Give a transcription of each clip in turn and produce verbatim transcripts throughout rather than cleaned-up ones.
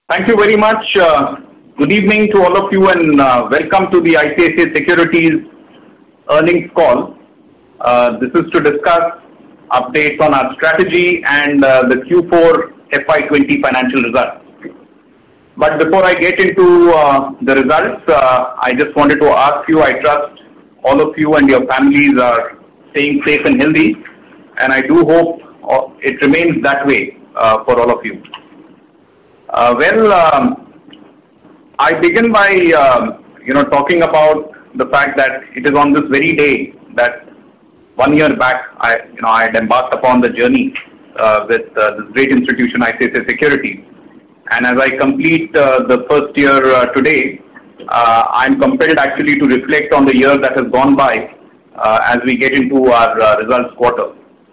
Thank you very much. Uh, good evening to all of you and uh, welcome to the I C I C I Securities earnings call. Uh, this is to discuss updates on our strategy and uh, the Q four F Y twenty financial results. But before I get into uh, the results, uh, I just wanted to ask you, I trust all of you and your families are staying safe and healthy, and I do hope it remains that way uh, for all of you. Uh, well, um, I begin by uh, you know talking about the fact that it is on this very day that one year back I you know I had embarked upon the journey uh, with uh, this great institution I C I C I Securities, and as I complete uh, the first year uh, today, uh, I am compelled actually to reflect on the year that has gone by uh, as we get into our uh, results quarter.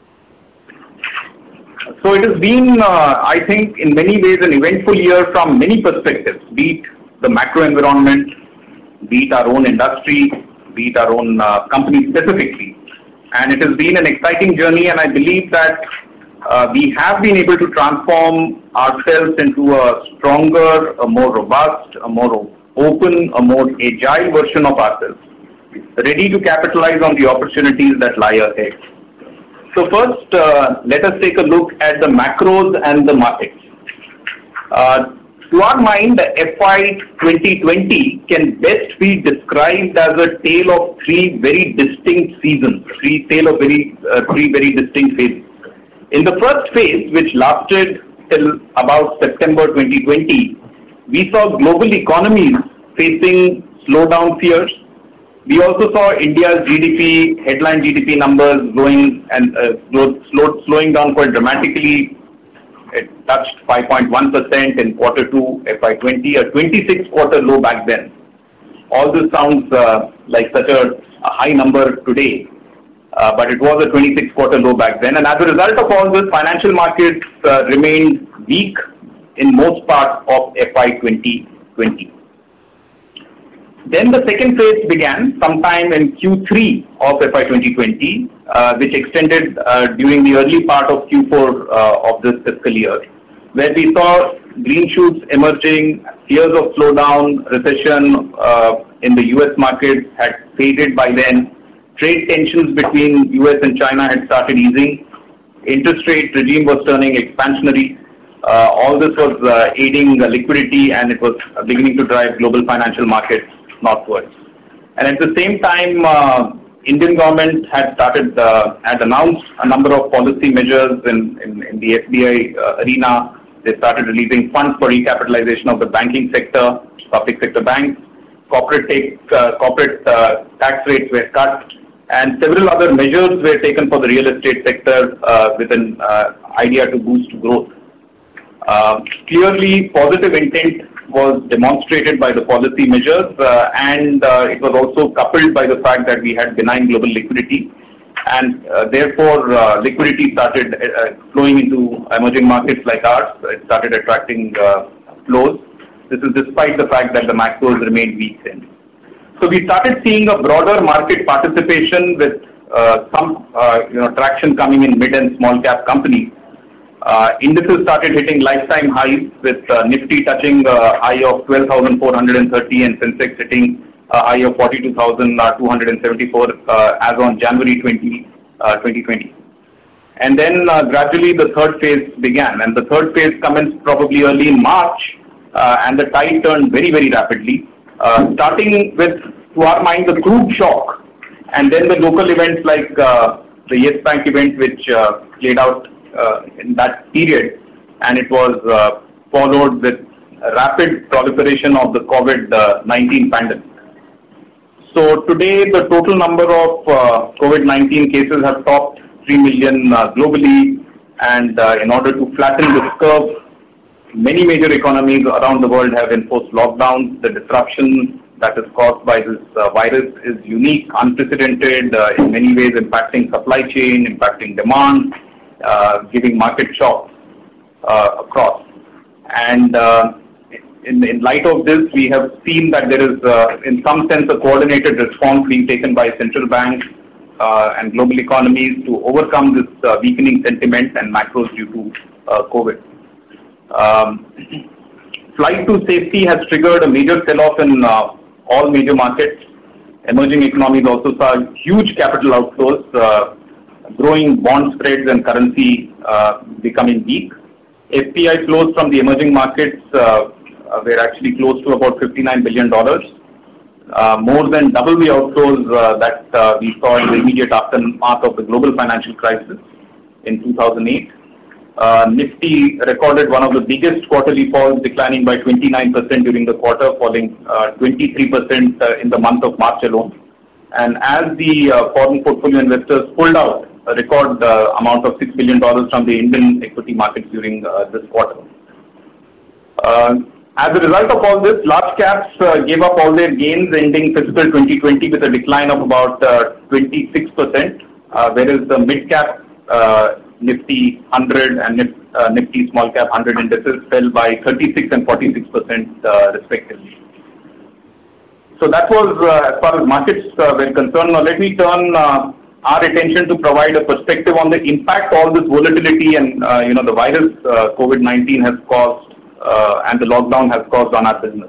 So it has been, uh, I think, in many ways an eventful year from many perspectives, be it the macro environment, be it our own industry, be it our own uh, company specifically. And it has been an exciting journey, and I believe that uh, we have been able to transform ourselves into a stronger, a more robust, a more open, a more agile version of ourselves, ready to capitalize on the opportunities that lie ahead. So first, uh, let us take a look at the macros and the markets. Uh, to our mind, the F Y twenty twenty can best be described as a tale of three very distinct seasons, three tale of very uh, three very distinct phases. In the first phase, which lasted till about September twenty twenty, we saw global economies facing slowdown fears. We also saw India's G D P, headline G D P numbers going and uh, slow, slowing down quite dramatically. It touched five point one percent in quarter two F Y twenty, a twenty-six quarter low back then. All this sounds uh, like such a, a high number today, uh, but it was a twenty-six quarter low back then. And as a result of all this, financial markets uh, remained weak in most parts of F Y twenty twenty. Then the second phase began sometime in Q three of F Y twenty twenty, uh, which extended uh, during the early part of Q four uh, of this fiscal year, where we saw green shoots emerging, fears of slowdown, recession uh, in the U S markets had faded by then, trade tensions between U S and China had started easing, interest rate regime was turning expansionary. Uh, all this was uh, aiding uh, liquidity, and it was beginning to drive global financial markets northwards. And at the same time, uh, Indian government had started, uh, had announced a number of policy measures in, in, in the F D I uh, arena. They started releasing funds for recapitalization of the banking sector, public sector banks, corporate, take, uh, corporate uh, tax rates were cut, and several other measures were taken for the real estate sector uh, with an uh, idea to boost growth. Uh, clearly, positive intent was demonstrated by the policy measures, uh, and uh, it was also coupled by the fact that we had benign global liquidity, and uh, therefore uh, liquidity started uh, flowing into emerging markets like ours. It started attracting uh, flows. This is despite the fact that the macros remained weak then. So we started seeing a broader market participation with uh, some uh, you know traction coming in mid and small cap companies. Uh, indices started hitting lifetime highs, with uh, Nifty touching a high of twelve thousand four hundred thirty and Sensex hitting a high of forty-two thousand two hundred seventy-four uh, as on January twentieth, twenty twenty. And then uh, gradually the third phase began, and the third phase commenced probably early in March, uh, and the tide turned very, very rapidly, uh, starting with, to our mind, the crude shock, and then the local events like uh, the Yes Bank event, which uh, played out Uh, in that period, and it was uh, followed with a rapid proliferation of the COVID nineteen pandemic. So today the total number of uh, COVID nineteen cases have topped three million uh, globally, and uh, in order to flatten this curve, many major economies around the world have enforced lockdowns. The disruption that is caused by this uh, virus is unique, unprecedented, uh, in many ways impacting supply chain, impacting demand, Uh, giving market shocks uh, across. And uh, in, in light of this, we have seen that there is, uh, in some sense, a coordinated response being taken by central banks uh, and global economies to overcome this uh, weakening sentiment and macros due to uh, COVID. Um, flight to safety has triggered a major sell-off in uh, all major markets. Emerging economies also saw huge capital outflows, uh, growing bond spreads and currency uh, becoming weak. F P I flows from the emerging markets uh, were actually close to about fifty-nine billion dollars, uh, more than double the outflows uh, that uh, we saw in the immediate aftermath of the global financial crisis in two thousand eight. Uh, Nifty recorded one of the biggest quarterly falls, declining by twenty-nine percent during the quarter, falling uh, twenty-three percent uh, in the month of March alone. And as the uh, foreign portfolio investors pulled out a record uh, amount of six billion dollars from the Indian equity markets during uh, this quarter. Uh, as a result of all this, large caps uh, gave up all their gains, ending fiscal twenty twenty with a decline of about uh, twenty-six percent, uh, whereas the mid-cap uh, Nifty one hundred and Nifty, uh, Nifty small cap one hundred indices fell by thirty-six and forty-six percent uh, respectively. So that was uh, as far as markets uh, were concerned. Now let me turn uh, our attention to provide a perspective on the impact all this volatility and uh, you know the virus uh, COVID nineteen has caused uh, and the lockdown has caused on our business.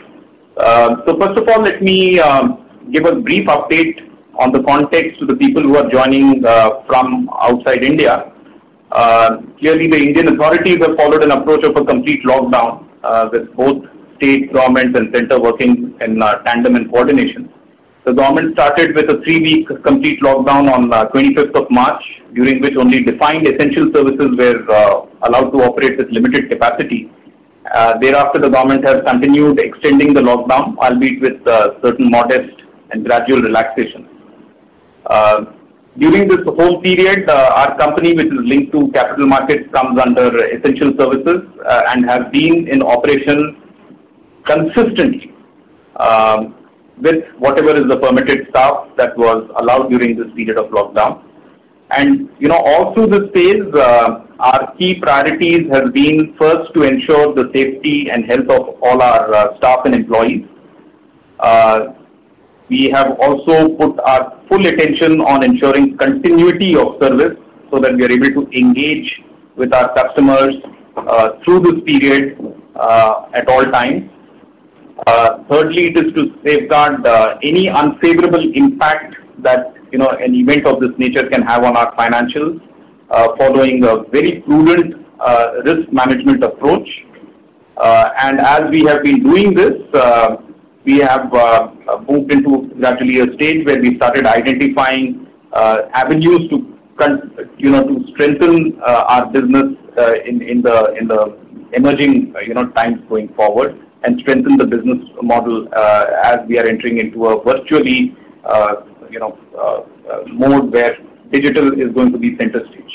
Uh, so first of all, let me uh, give a brief update on the context to the people who are joining uh, from outside India. Uh, clearly, the Indian authorities have followed an approach of a complete lockdown uh, with both state governments and center working in uh, tandem and coordination. The government started with a three-week complete lockdown on uh, twenty-fifth of March, during which only defined essential services were uh, allowed to operate with limited capacity. Uh, thereafter, the government has continued extending the lockdown, albeit with uh, certain modest and gradual relaxation. Uh, during this whole period, uh, our company, which is linked to capital markets, comes under essential services uh, and has been in operation consistently uh, with whatever is the permitted staff that was allowed during this period of lockdown. And, you know, all through this phase, uh, our key priorities has been first to ensure the safety and health of all our uh, staff and employees. Uh, we have also put our full attention on ensuring continuity of service so that we are able to engage with our customers uh, through this period uh, at all times. Uh, thirdly, it is to safeguard uh, any unfavorable impact that you know an event of this nature can have on our financials, uh, following a very prudent uh, risk management approach. Uh, and as we have been doing this, uh, we have uh, moved into gradually a stage where we started identifying uh, avenues to you know to strengthen uh, our business uh, in in the in the emerging uh, you know times going forward, and strengthen the business model uh, as we are entering into a virtually uh, you know uh, uh, mode where digital is going to be center stage.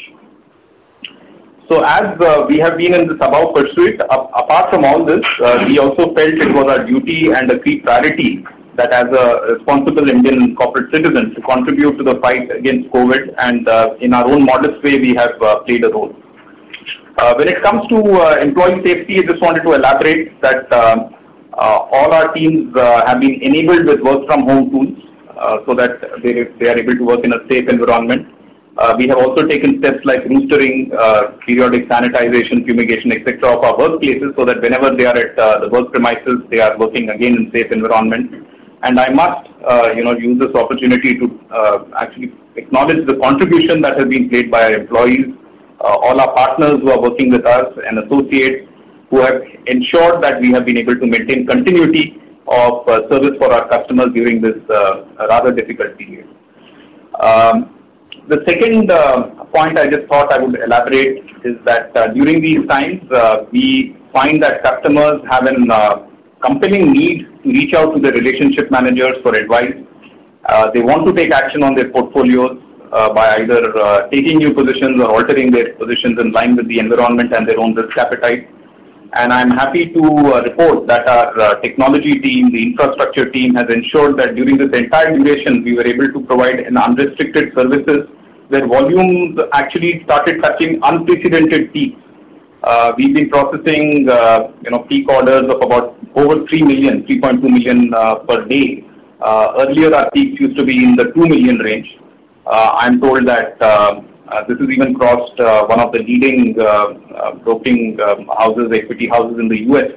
So as uh, we have been in this above pursuit, uh, apart from all this, uh, we also felt it was our duty and a key priority that as a responsible Indian corporate citizen to contribute to the fight against COVID, and uh, in our own modest way we have uh, played a role. Uh, when it comes to uh, employee safety, I just wanted to elaborate that uh, uh, all our teams uh, have been enabled with work from home tools uh, so that they, they are able to work in a safe environment. Uh, we have also taken steps like roostering, uh, periodic sanitization, fumigation, et cetera of our workplaces so that whenever they are at uh, the work premises, they are working again in safe environment. And I must, uh, you know, use this opportunity to uh, actually acknowledge the contribution that has been played by our employees, uh, all our partners who are working with us, and associates who have ensured that we have been able to maintain continuity of uh, service for our customers during this uh, rather difficult period. Um, The second uh, point I just thought I would elaborate is that uh, during these times, uh, we find that customers have an uh, compelling need to reach out to their relationship managers for advice. Uh, they want to take action on their portfolios uh, by either uh, taking new positions or altering their positions in line with the environment and their own risk appetite. And I'm happy to uh, report that our uh, technology team, the infrastructure team, has ensured that during this entire duration, we were able to provide an unrestricted services where volumes actually started touching unprecedented peaks. Uh, we've been processing, uh, you know, peak orders of about over three million, three point two million uh, per day. Uh, earlier, our peaks used to be in the two million range. Uh, I'm told that uh, uh, this has even crossed uh, one of the leading uh, uh, broking um, houses, equity houses in the U S,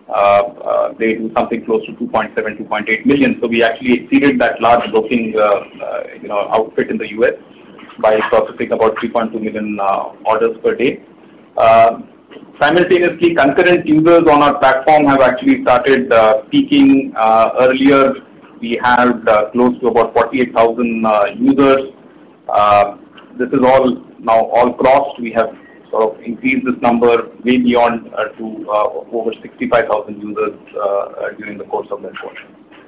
Uh, uh, they do something close to two point seven, two point eight million. So we actually exceeded that large broking uh, uh, you know, outfit in the U S by processing about three point two million uh, orders per day. Uh, simultaneously, concurrent users on our platform have actually started uh, peaking. Uh, earlier, we had uh, close to about forty-eight thousand uh, users. Uh, this is all now all crossed. We have sort of increased this number way beyond uh, to uh, over sixty-five thousand users uh, uh, during the course of that quarter.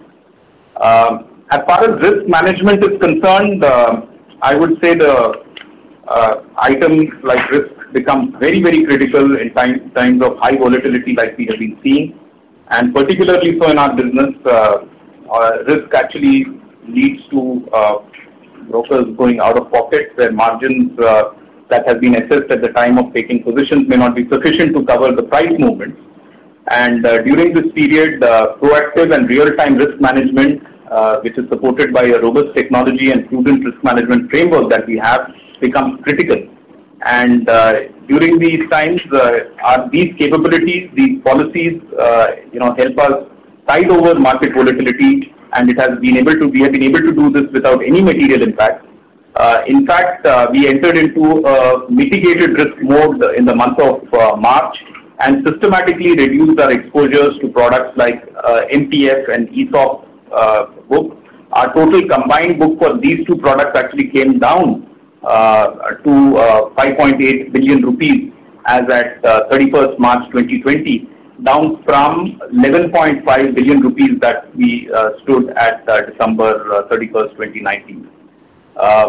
Um, as far as risk management is concerned, uh, I would say the uh, items like risk become very, very critical in time, times of high volatility like we have been seeing, and particularly so in our business. Uh, uh, risk actually leads to uh, brokers going out of pocket, where margins uh, that has been assessed at the time of taking positions may not be sufficient to cover the price movements. And uh, during this period, uh, proactive and real-time risk management, uh, which is supported by a robust technology and prudent risk management framework that we have, becomes critical. And uh, during these times, uh, are these capabilities, these policies, uh, you know, help us tide over market volatility, and it has been able to, we have been able to do this without any material impact. Uh, in fact, uh, we entered into a mitigated risk mode in the month of uh, March and systematically reduced our exposures to products like uh, M T F and E S O P uh, book. Our total combined book for these two products actually came down uh, to uh, five point eight billion rupees as at uh, thirty-first March twenty twenty, down from eleven point five billion rupees that we uh, stood at uh, December thirty-first, twenty nineteen. Uh,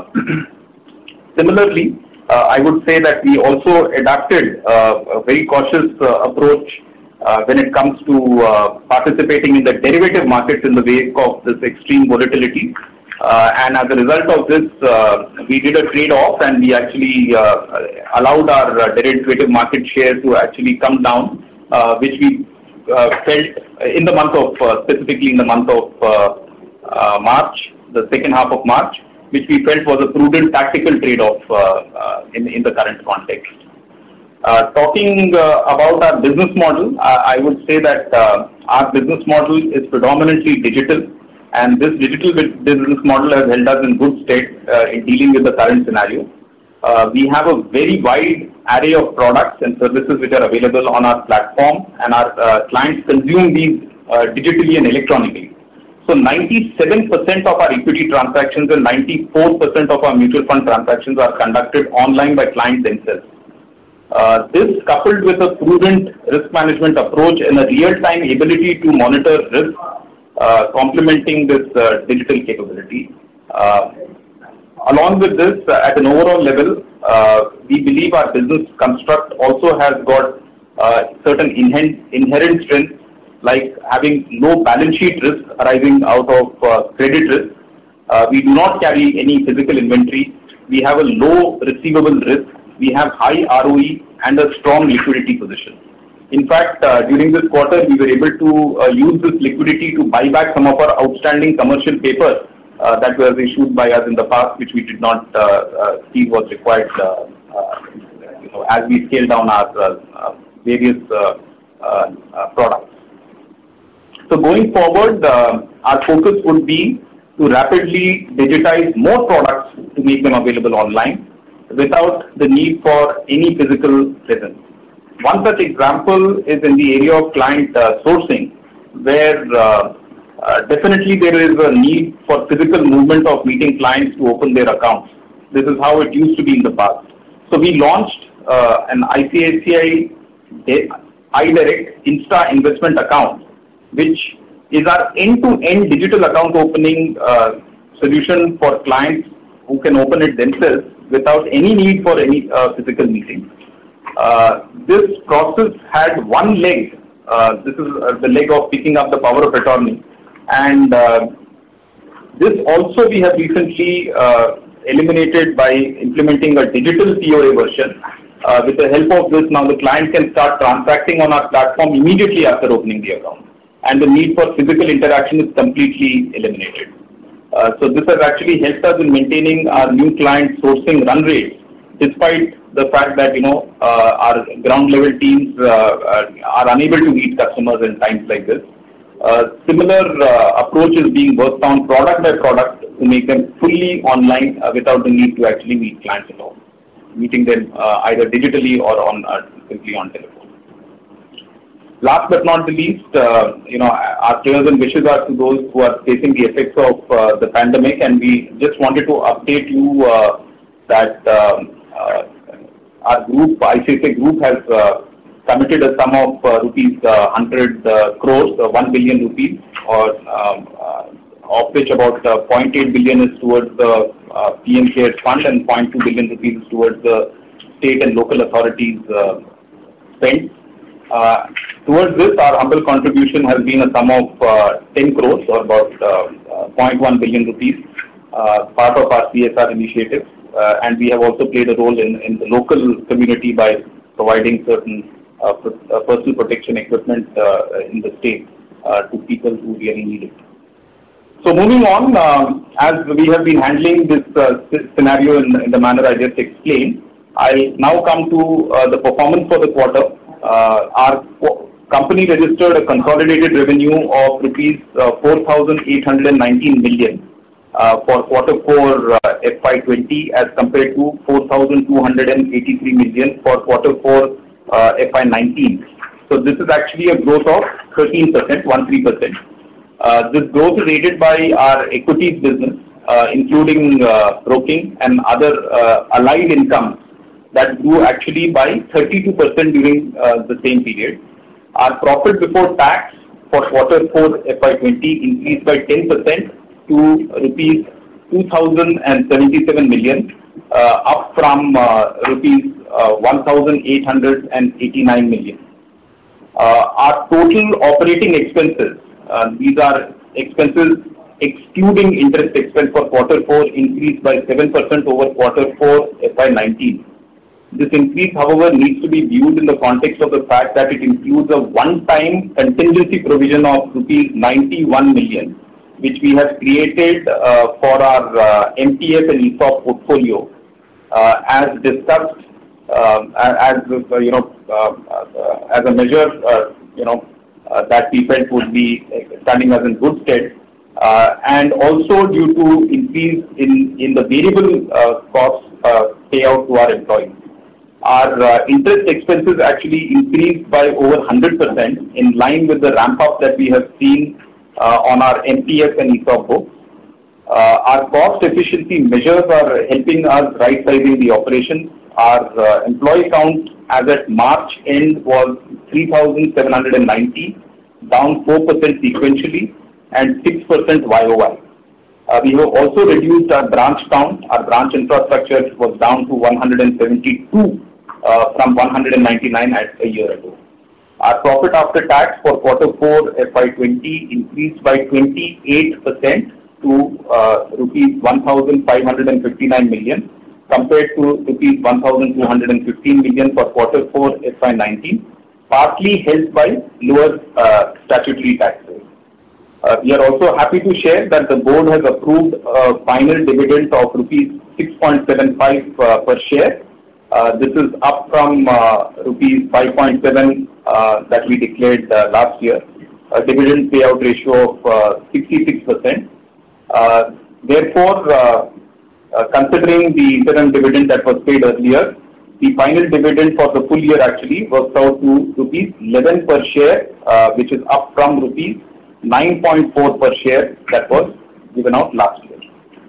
similarly, uh, I would say that we also adapted uh, a very cautious uh, approach uh, when it comes to uh, participating in the derivative markets in the wake of this extreme volatility. Uh, and as a result of this, uh, we did a trade-off, and we actually uh, allowed our uh, derivative market share to actually come down, uh, which we uh, felt in the month of, uh, specifically in the month of uh, uh, March, the second half of March, which we felt was a prudent tactical trade-off uh, uh, in, in the current context. Uh, talking uh, about our business model, I, I would say that uh, our business model is predominantly digital, and this digital business model has held us in good stead uh, in dealing with the current scenario. Uh, we have a very wide array of products and services which are available on our platform, and our uh, clients consume these uh, digitally and electronically. So ninety-seven percent of our equity transactions and ninety-four percent of our mutual fund transactions are conducted online by clients themselves. Uh, this, coupled with a prudent risk management approach and a real-time ability to monitor risk, uh, complementing this uh, digital capability. Uh, along with this, uh, at an overall level, uh, we believe our business construct also has got uh, certain inherent, inherent strengths, like having low balance sheet risk arising out of uh, credit risk. Uh, we do not carry any physical inventory. We have a low receivable risk. We have high R O E and a strong liquidity position. In fact, uh, during this quarter, we were able to uh, use this liquidity to buy back some of our outstanding commercial paper uh, that was issued by us in the past, which we did not uh, uh, see was required uh, uh, you know, as we scale down our uh, uh, various uh, uh, uh, products. So going forward, uh, our focus would be to rapidly digitize more products to make them available online without the need for any physical presence. One such example is in the area of client uh, sourcing, where uh, uh, definitely there is a need for physical movement of meeting clients to open their accounts. This is how it used to be in the past. So we launched uh, an I C I C I iDirect Insta Investment account, which is our end-to-end digital account opening uh, solution for clients who can open it themselves without any need for any uh, physical meeting. Uh, this process had one leg. Uh, this is uh, the leg of picking up the power of attorney. And uh, this also we have recently uh, eliminated by implementing a digital P O A version. Uh, with the help of this, now the client can start transacting on our platform immediately after opening the account, and the need for physical interaction is completely eliminated. Uh, so this has actually helped us in maintaining our new client sourcing run rates despite the fact that, you know, uh, our ground level teams uh, are unable to meet customers in times like this. Uh, similar uh, approach is being worked on product by product to make them fully online uh, without the need to actually meet clients at all, meeting them uh, either digitally or on uh, simply on telephone. Last but not the least, uh, you know, our prayers and wishes are to those who are facing the effects of uh, the pandemic, and we just wanted to update you uh, that um, uh, our group, I C I C I Group, has uh, committed a sum of uh, rupees uh, one hundred uh, crores, uh, one billion rupees, or um, uh, of which about uh, zero point eight billion is towards the uh, P M CARES fund and zero point two billion rupees is towards the state and local authorities uh, spend. Uh, towards this, our humble contribution has been a sum of uh, ten crores, or about uh, uh, zero point one billion rupees, uh, part of our C S R initiative, uh, and we have also played a role in, in the local community by providing certain uh, uh, personal protection equipment uh, in the state uh, to people who really need it. So moving on, um, as we have been handling this uh, scenario in, in the manner I just explained, I'll now come to uh, the performance for the quarter. Uh, our company registered a consolidated revenue of rupees uh, four thousand eight hundred nineteen million uh, for quarter four uh, F Y twenty as compared to four thousand two hundred eighty-three million for quarter four uh, F Y nineteen. So this is actually a growth of thirteen percent, thirteen percent. Uh, this growth is aided by our equities business, uh, including uh, broking and other uh, allied income, that grew actually by thirty-two percent during uh, the same period. Our profit before tax for quarter four F Y twenty increased by ten percent to rupees two thousand seventy-seven million, uh, up from uh, rupees uh, one thousand eight hundred eighty-nine million. Uh, our total operating expenses, uh, these are expenses excluding interest expense for quarter four, increased by seven percent over quarter four F Y nineteen. This increase, however, needs to be viewed in the context of the fact that it includes a one-time contingency provision of rupees ninety-one million, which we have created uh, for our uh, M T F and E S O P portfolio, uh, as discussed, uh, as uh, you know, uh, uh, as a measure, uh, you know, uh, that we felt would be standing us in good stead, uh, and also due to increase in in the variable uh, cost uh, payout to our employees. Our uh, interest expenses actually increased by over one hundred percent, in line with the ramp up that we have seen uh, on our M T F and E S O P books. Uh, our cost efficiency measures are helping us right sizing the operations. Our uh, employee count as at March end was three thousand seven hundred ninety, down four percent sequentially and six percent Y O Y. Uh, we have also reduced our branch count. Our branch infrastructure was down to one hundred seventy-two uh, from one hundred ninety-nine at a year ago. Our profit after tax for quarter four F Y twenty increased by twenty-eight percent to uh, rupees one thousand five hundred fifty-nine million, compared to rupees one thousand two hundred fifteen million for quarter four F Y nineteen, partly helped by lower uh, statutory taxes. Uh, we are also happy to share that the board has approved a final dividend of rupees six point seven five uh, per share. Uh, this is up from uh, rupees five point seven uh, that we declared uh, last year, a dividend payout ratio of uh, sixty-six percent. Uh, therefore, uh, uh, considering the interim dividend that was paid earlier, the final dividend for the full year actually works out to rupees eleven per share, uh, which is up from rupees nine point four per share that was given out last year.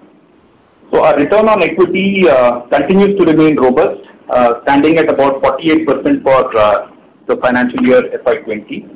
So our return on equity uh, continues to remain robust, uh, standing at about forty-eight percent for uh, the financial year F Y twenty.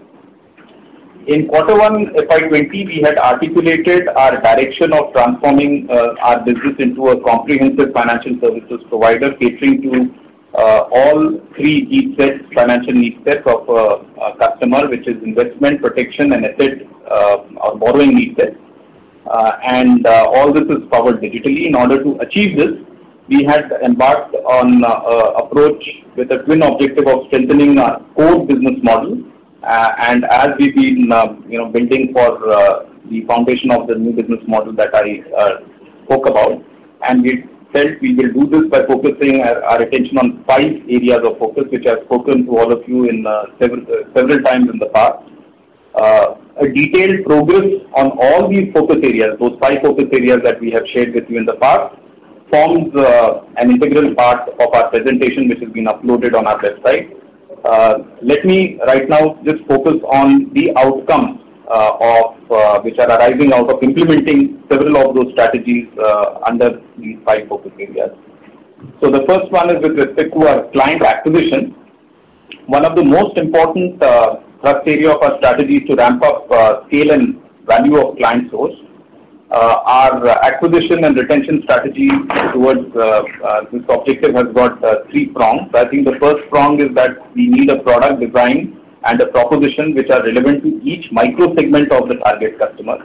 In quarter one F Y twenty, we had articulated our direction of transforming uh, our business into a comprehensive financial services provider, catering to Uh, all three need sets, financial need sets of a uh, uh, customer, which is investment, protection, and asset uh, or borrowing need sets. Uh, and uh, all this is powered digitally. In order to achieve this, we had embarked on uh, uh, approach with a twin objective of strengthening our core business model. Uh, and as we've been, uh, you know, building for uh, the foundation of the new business model that I uh, spoke about, and we felt we will do this by focusing our, our attention on five areas of focus, which I've spoken to all of you in uh, several, uh, several times in the past. Uh, a detailed progress on all these focus areas, those five focus areas that we have shared with you in the past, forms uh, an integral part of our presentation, which has been uploaded on our website. Uh, let me right now just focus on the outcomes uh, of uh, which are arising out of implementing several of those strategies uh, under these five focus areas. So the first one is with respect to our client acquisition. One of the most important uh, thrust area of our strategy is to ramp up uh, scale and value of client source. Uh, our uh, acquisition and retention strategy towards uh, uh, this objective has got uh, three prongs. I think the first prong is that we need a product design and a proposition which are relevant to each micro segment of the target customer.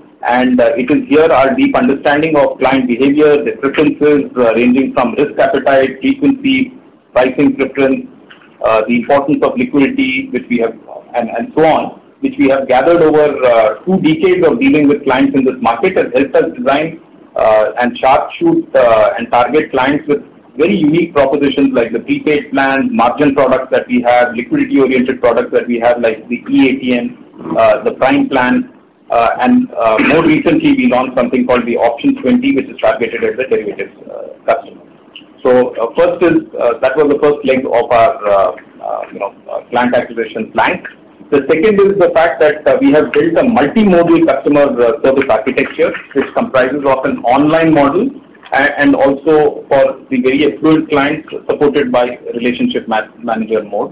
And uh, it is here our deep understanding of client behavior, their preferences uh, ranging from risk appetite, frequency, pricing preference, uh, the importance of liquidity, which we have, and, and so on, which we have gathered over uh, two decades of dealing with clients in this market, has helped us design uh, and sharp shoot uh, and target clients with very unique propositions like the prepaid plans, margin products that we have, liquidity-oriented products that we have like the E A T M, uh, the Prime plan, uh, and uh, more recently we launched something called the Option twenty, which is targeted at the derivatives uh, customer. So uh, first is, uh, that was the first leg of our uh, uh, you know, uh, client acquisition plank. The second is the fact that uh, we have built a multimodal customer uh, service architecture, which comprises of an online model and, and also for the very affluent clients supported by relationship ma manager mode.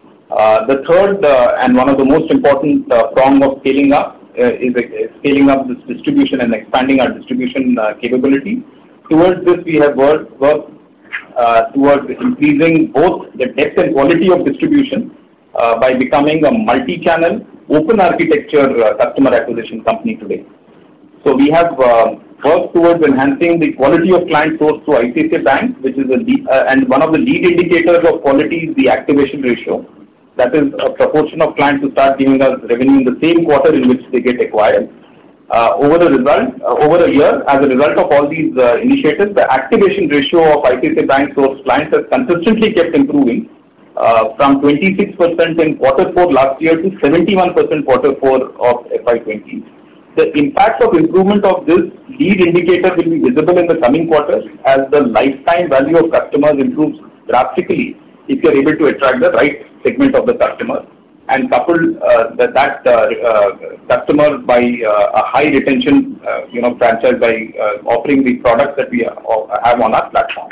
Uh, the third uh, and one of the most important uh, prong of scaling up uh, is uh, scaling up this distribution and expanding our distribution uh, capability. Towards this, we have worked, worked uh, towards increasing both the depth and quality of distribution Uh, by becoming a multi-channel, open architecture uh, customer acquisition company today. So we have uh, worked towards enhancing the quality of client source through I C I C I Bank, which is a lead, uh, and one of the lead indicators of quality is the activation ratio. That is a proportion of clients who start giving us revenue in the same quarter in which they get acquired. Uh, over the result, uh, over a year, as a result of all these uh, initiatives, the activation ratio of I C I C I Bank source clients has consistently kept improving. Uh, from twenty-six percent in quarter four last year to seventy-one percent quarter four of F Y twenty. The impact of improvement of this lead indicator will be visible in the coming quarters as the lifetime value of customers improves drastically if you are able to attract the right segment of the customer and couple uh, that, that uh, uh, customer by uh, a high retention uh, you know, franchise by uh, offering the products that we have on our platform.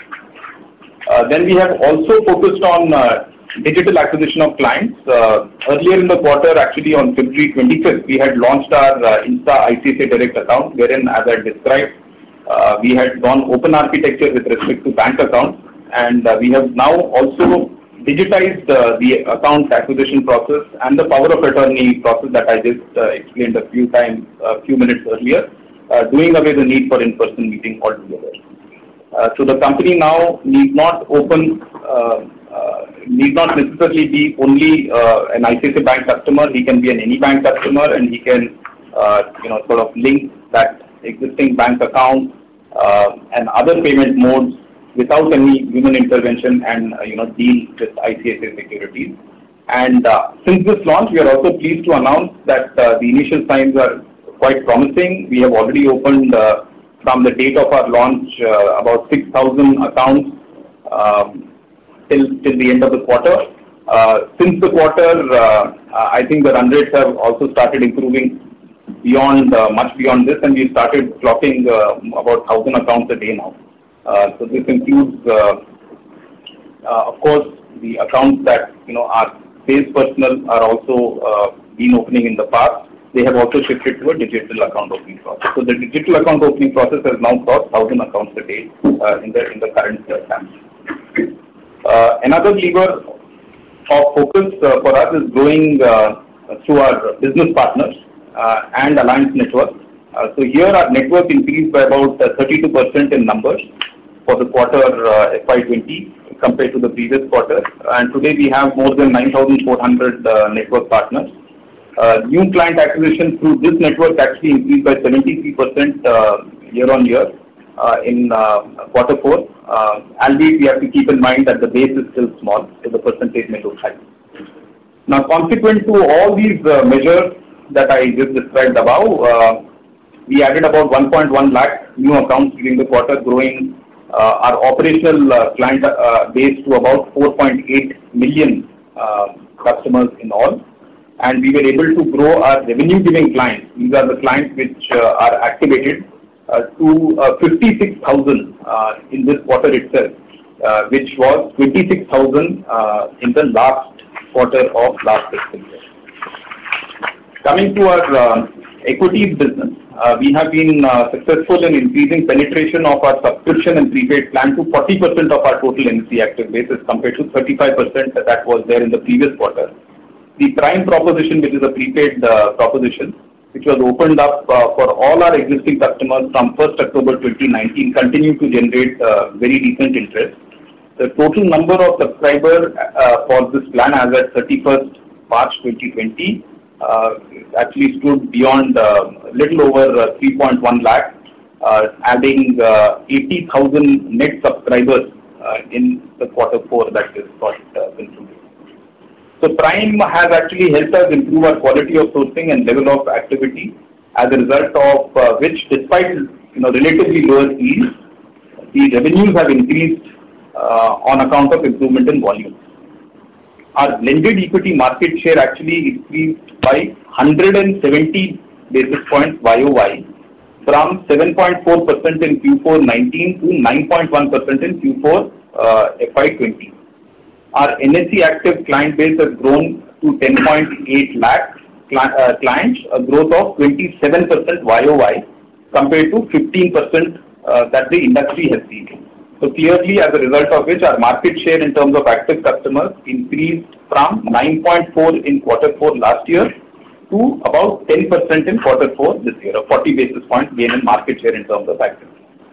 Uh, then we have also focused on uh, digital acquisition of clients. Uh, earlier in the quarter, actually on February twenty-fifth, we had launched our uh, Insta I C I C I Direct account, wherein, as I described, uh, we had gone open architecture with respect to bank accounts, and uh, we have now also digitized uh, the account acquisition process and the power of attorney process that I just uh, explained a few times, a few minutes earlier, uh, doing away the need for in-person meeting altogether. Uh, so the company now need not open, uh, uh, need not necessarily be only uh, an I C I C I Bank customer. He can be an any bank customer, and he can, uh, you know, sort of link that existing bank account uh, and other payment modes without any human intervention, and uh, you know, deal with I C I C I securities. And uh, since this launch, we are also pleased to announce that uh, the initial signs are quite promising. We have already opened. Uh, From the date of our launch, uh, about six thousand accounts um, till, till the end of the quarter. Uh, since the quarter, uh, I think the run rates have also started improving beyond, uh, much beyond this, and we started clocking uh, about one thousand accounts a day now. Uh, so this includes, uh, uh, of course, the accounts that, you know, our sales personnel are also uh, been opening in the past. They have also shifted to a digital account opening process. So the digital account opening process has now crossed one thousand accounts a day uh, in the in the current uh, time. Uh, another lever of focus uh, for us is growing uh, through our business partners uh, and alliance network. Uh, so here our network increased by about uh, thirty-two percent in numbers for the quarter uh, F Y twenty compared to the previous quarter. And today we have more than nine thousand four hundred uh, network partners. Uh, new client acquisition through this network actually increased by seventy-three percent uh, year on year. uh, in uh, quarter four, uh, albeit we have to keep in mind that the base is still small, so the percentage may look high. Now, consequent to all these uh, measures that I just described above, uh, we added about one point one lakh new accounts during the quarter, growing uh, our operational uh, client uh, base to about four point eight million uh, customers in all. And we were able to grow our revenue-giving clients. These are the clients which uh, are activated uh, to uh, fifty-six thousand uh, in this quarter itself, uh, which was twenty-six thousand uh, in the last quarter of last fiscal year. Coming to our uh, equities business, uh, we have been uh, successful in increasing penetration of our subscription and prepaid plan to forty percent of our total N S E active base as compared to thirty-five percent that was there in the previous quarter. The Prime proposition, which is a prepaid uh, proposition, which was opened up uh, for all our existing customers from first October twenty nineteen, continued to generate uh, very decent interest. The total number of subscribers uh, for this plan as at thirty-first March twenty twenty uh, actually stood beyond uh, little over uh, three point one lakh, uh, adding uh, eighty thousand net subscribers uh, in the quarter four that is got uh, concluded. So Prime has actually helped us improve our quality of sourcing and level of activity, as a result of uh, which, despite you know relatively lower yields, the revenues have increased uh, on account of improvement in volume. Our blended equity market share actually increased by one hundred seventy basis points Y O Y from seven point four percent in Q four nineteen to nine point one percent in Q four uh, F Y twenty. Our N S E active client base has grown to ten point eight lakh uh, clients, a growth of twenty-seven percent Y O Y compared to fifteen percent uh, that the industry has seen. So clearly, as a result of which, our market share in terms of active customers increased from nine point four in quarter four last year to about ten percent in quarter four this year, a forty basis point gain in market share in terms of active.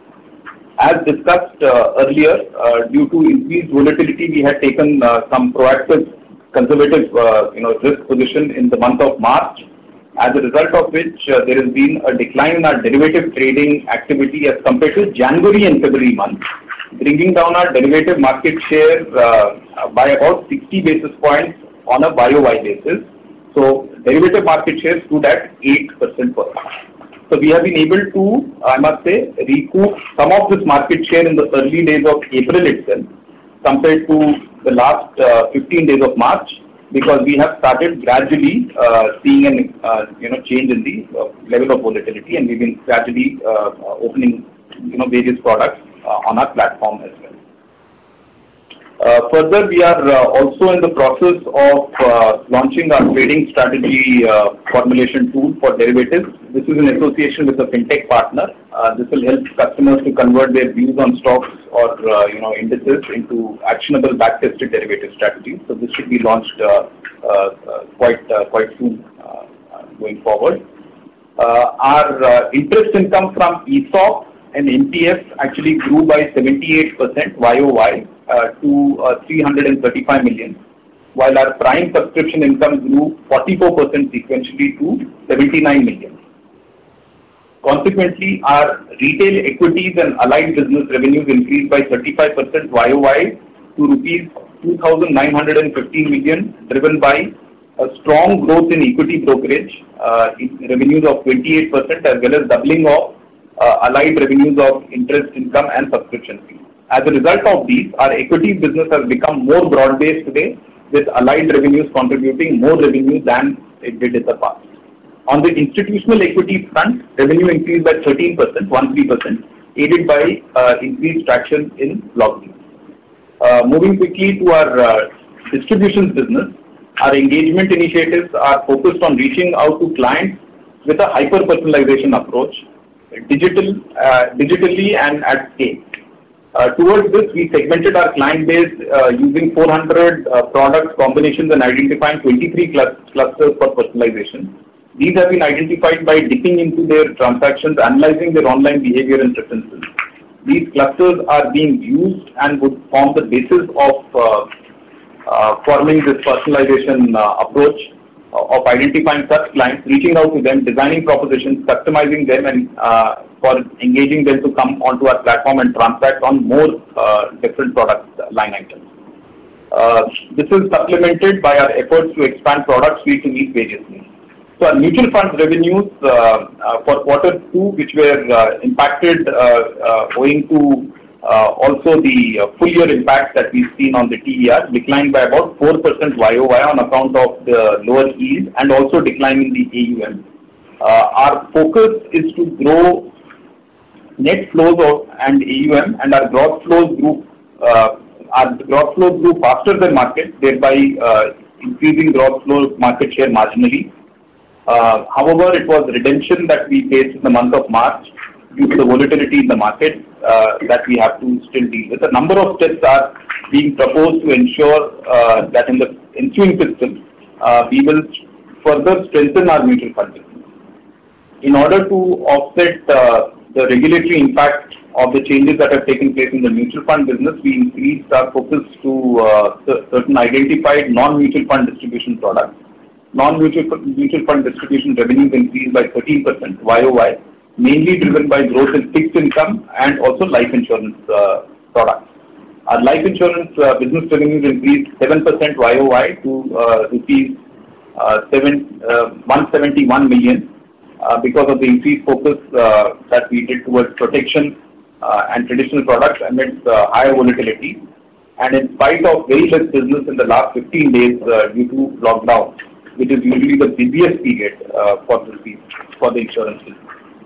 As discussed uh, earlier, uh, due to increased volatility, we had taken uh, some proactive, conservative, uh, you know, risk position in the month of March. As a result of which, uh, there has been a decline in our derivative trading activity as compared to January and February months, bringing down our derivative market share uh, by about sixty basis points on a Y O Y basis. So, derivative market share stood at eight percent per month. So we have been able to, I must say, recoup some of this market share in the early days of April itself compared to the last uh, fifteen days of March, because we have started gradually uh, seeing an uh, you know change in the uh, level of volatility, and we've been gradually uh, opening you know various products uh, on our platform as well. Uh, further, we are uh, also in the process of uh, launching our trading strategy uh, formulation tool for derivatives. This is in association with a fintech partner. Uh, this will help customers to convert their views on stocks or uh, you know indices into actionable back-tested derivative strategies. So this should be launched uh, uh, quite uh, quite soon uh, going forward. Uh, our uh, interest income from E S O P and N P F actually grew by seventy-eight percent Y O Y uh, to uh, three hundred thirty-five million, while our Prime subscription income grew forty-four percent sequentially to seventy-nine million. Consequently, our retail equities and allied business revenues increased by thirty-five percent Y O Y to rupees two thousand nine hundred fifteen million, driven by a strong growth in equity brokerage, uh, revenues of twenty-eight percent, as well as doubling of uh, allied revenues of interest income and subscription fees. As a result of these, our equities business has become more broad-based today, with allied revenues contributing more revenue than it did in the past. On the institutional equity front, revenue increased by thirteen percent, thirteen percent, aided by uh, increased traction in block deals. Uh, moving quickly to our uh, distributions business, our engagement initiatives are focused on reaching out to clients with a hyper-personalization approach, digital, uh, digitally and at scale. Uh, towards this, we segmented our client base uh, using four hundred uh, product combinations and identifying twenty-three cl clusters for personalization. These have been identified by dipping into their transactions, analyzing their online behavior and preferences. These clusters are being used and would form the basis of uh, uh, forming this personalization uh, approach. of identifying such clients, reaching out to them, designing propositions, customizing them, and uh, for engaging them to come onto our platform and transact on more uh, different product line items. Uh, this is supplemented by our efforts to expand product suite to meet various needs. So our mutual funds revenues uh, uh, for quarter two, which were uh, impacted uh, uh, owing to uh, also the uh, full year impact that we've seen on the T E R, declined by about four percent Y O Y on account of the lower yield and also decline in the A U M. Uh, our focus is to grow net flows of, and A U M, and our gross flows grew. Uh, our gross flows grew faster than market, thereby uh, increasing gross flow market share marginally. Uh, however, it was redemption that we faced in the month of March due to the volatility in the market uh, that we have to still deal with. A number of steps are being proposed to ensure uh, that in the ensuing fiscal, uh, we will further strengthen our mutual fund business. In order to offset uh, the regulatory impact of the changes that have taken place in the mutual fund business, we increased our focus to uh, certain identified non-mutual fund distribution products. Non-mutual mutual fund distribution revenues increased by thirteen percent Y O Y, mainly driven by growth in fixed income and also life insurance uh, products. Our life insurance uh, business revenues increased seven percent Y O Y to uh, rupees uh, seven, uh, one hundred seventy-one million uh, because of the increased focus uh, that we did towards protection uh, and traditional products amidst uh, higher volatility, and in spite of very less business in the last fifteen days uh, due to lockdown, which is usually the busiest period uh, for the for the insurance business.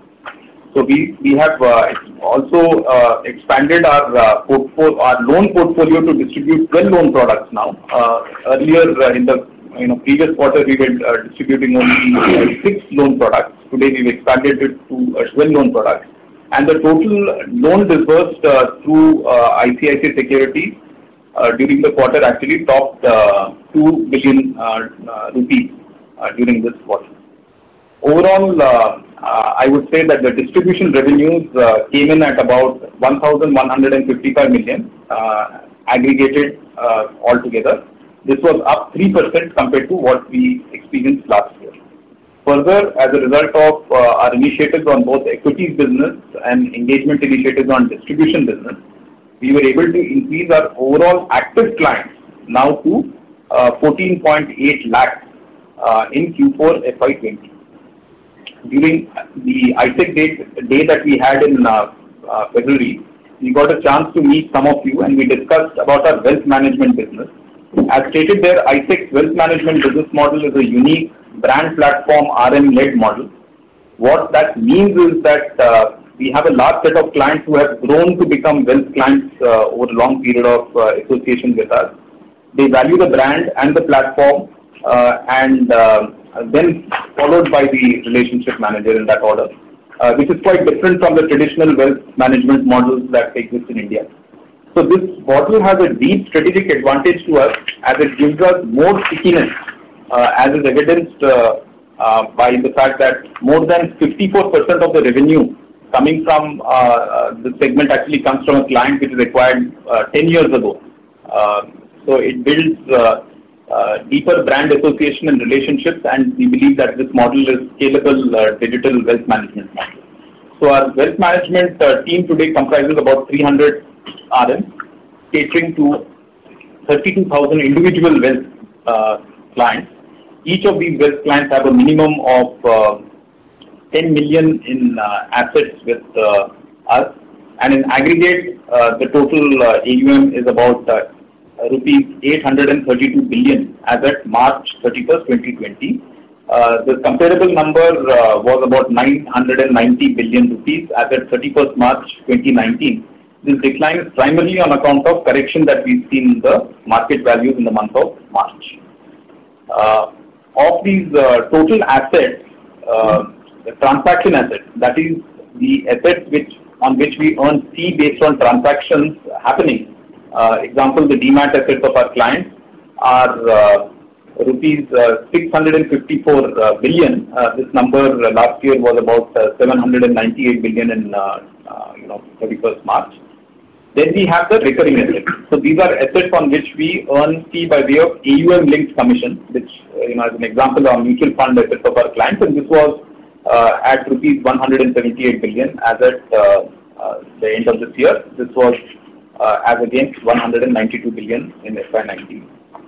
So we we have uh, also uh, expanded our uh, portfolio, our loan portfolio to distribute twelve loan products now. Uh, earlier uh, in the you know previous quarter we were uh, distributing only uh, six loan products. Today we've expanded it to uh, twelve loan products, and the total loan disbursed uh, through uh, I C I C I Securities Uh, during the quarter actually topped uh, two billion uh, uh, rupees uh, during this quarter. Overall, uh, uh, I would say that the distribution revenues uh, came in at about one thousand one hundred fifty-five million uh, aggregated uh, altogether. This was up three percent compared to what we experienced last year. Further, as a result of uh, our initiatives on both equities business and engagement initiatives on distribution business, we were able to increase our overall active clients now to uh, fourteen point eight lakhs uh, in Q four F Y twenty. During the I S E C day, day that we had in uh, uh, February, we got a chance to meet some of you and we discussed about our wealth management business. As stated there, I S E C wealth management business model is a unique brand platform R M-led model. What that means is that uh, we have a large set of clients who have grown to become wealth clients uh, over a long period of uh, association with us. They value the brand and the platform uh, and uh, then followed by the relationship manager in that order, uh, which is quite different from the traditional wealth management models that exist in India. So this model has a deep strategic advantage to us as it gives us more stickiness uh, as is evidenced uh, uh, by the fact that more than fifty-four percent of the revenue coming from uh, uh, the segment actually comes from a client which is acquired uh, ten years ago. Uh, so it builds uh, uh, deeper brand association and relationships, and we believe that this model is scalable uh, digital wealth management model. So our wealth management uh, team today comprises about three hundred R Ms, catering to thirty-two thousand individual wealth uh, clients. Each of these wealth clients have a minimum of uh, ten million in uh, assets with uh, us, and in aggregate uh, the total uh, A U M is about uh, rupees eight hundred thirty-two billion as at March thirty-first, twenty twenty. Uh, the comparable number uh, was about nine hundred ninety billion rupees as at thirty-first March twenty nineteen. This decline is primarily on account of correction that we've seen in the market values in the month of March. Uh, of these uh, total assets, uh, the transaction assets, that is the assets which on which we earn fee based on transactions happening. Uh, example, the demat assets of our clients are uh, rupees uh, six hundred fifty-four uh, billion. Uh, this number uh, last year was about uh, seven hundred ninety-eight billion in uh, uh, you know thirty-first March. Then we have the recurring assets. So these are assets on which we earn fee by way of A U M-linked commission, which, uh, you know, as an example, are mutual fund assets of our clients, and this was uh, at rupees one hundred seventy-eight billion as at uh, uh, the end of this year. This was uh, as against one hundred ninety-two billion in F Y nineteen.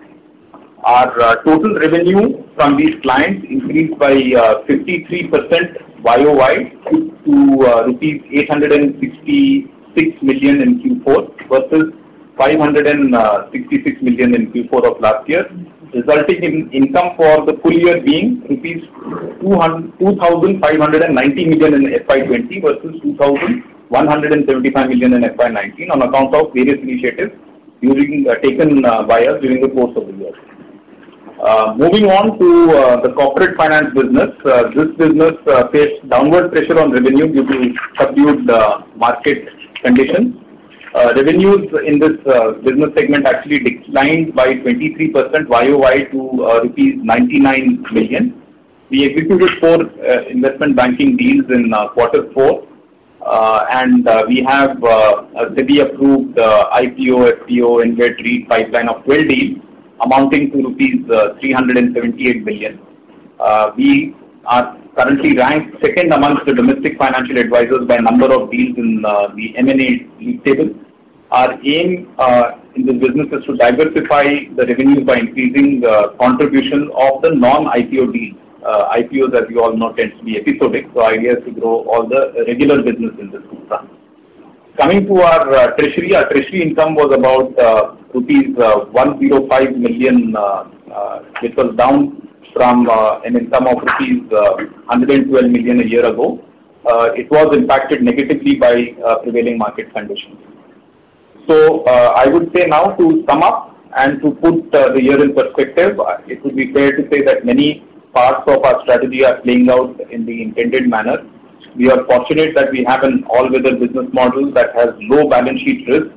Our uh, total revenue from these clients increased by uh, fifty-three percent Y O Y to uh, rupees eight hundred sixty-six million in Q four versus five hundred sixty-six million in Q four of last year, resulting in income for the full year being rupees two thousand five hundred ninety million in F Y twenty versus two thousand one hundred seventy-five million in F Y nineteen on account of various initiatives during, uh, taken uh, by us during the course of the year. Uh, moving on to uh, the corporate finance business, uh, this business uh, faced downward pressure on revenue due to subdued uh, market conditions. Uh, revenues in this uh, business segment actually declined by twenty-three percent Y O Y to uh, rupees ninety-nine million. We executed four uh, investment banking deals in uh, quarter four, uh, and uh, we have uh, a SEBI approved uh, I P O, F P O, InvIT, REIT pipeline of twelve deals, amounting to rupees uh, three hundred seventy-eight billion. Uh, we are currently ranked second amongst the domestic financial advisors by number of deals in uh, the M and A league table. Our aim uh, in this business is to diversify the revenues by increasing uh, contribution of the non-I P O deals. Uh, I P Os, as you all know, tends to be episodic, so our idea is to grow all the regular business in this front. Coming to our uh, treasury, our treasury income was about uh, rupees uh, one hundred five million, uh, uh, which was down from uh, an income of rupees uh, one hundred twelve million a year ago. Uh, it was impacted negatively by uh, prevailing market conditions. So uh, I would say now, to sum up and to put uh, the year in perspective, uh, it would be fair to say that many parts of our strategy are playing out in the intended manner. We are fortunate that we have an all-weather business model that has low balance sheet risk,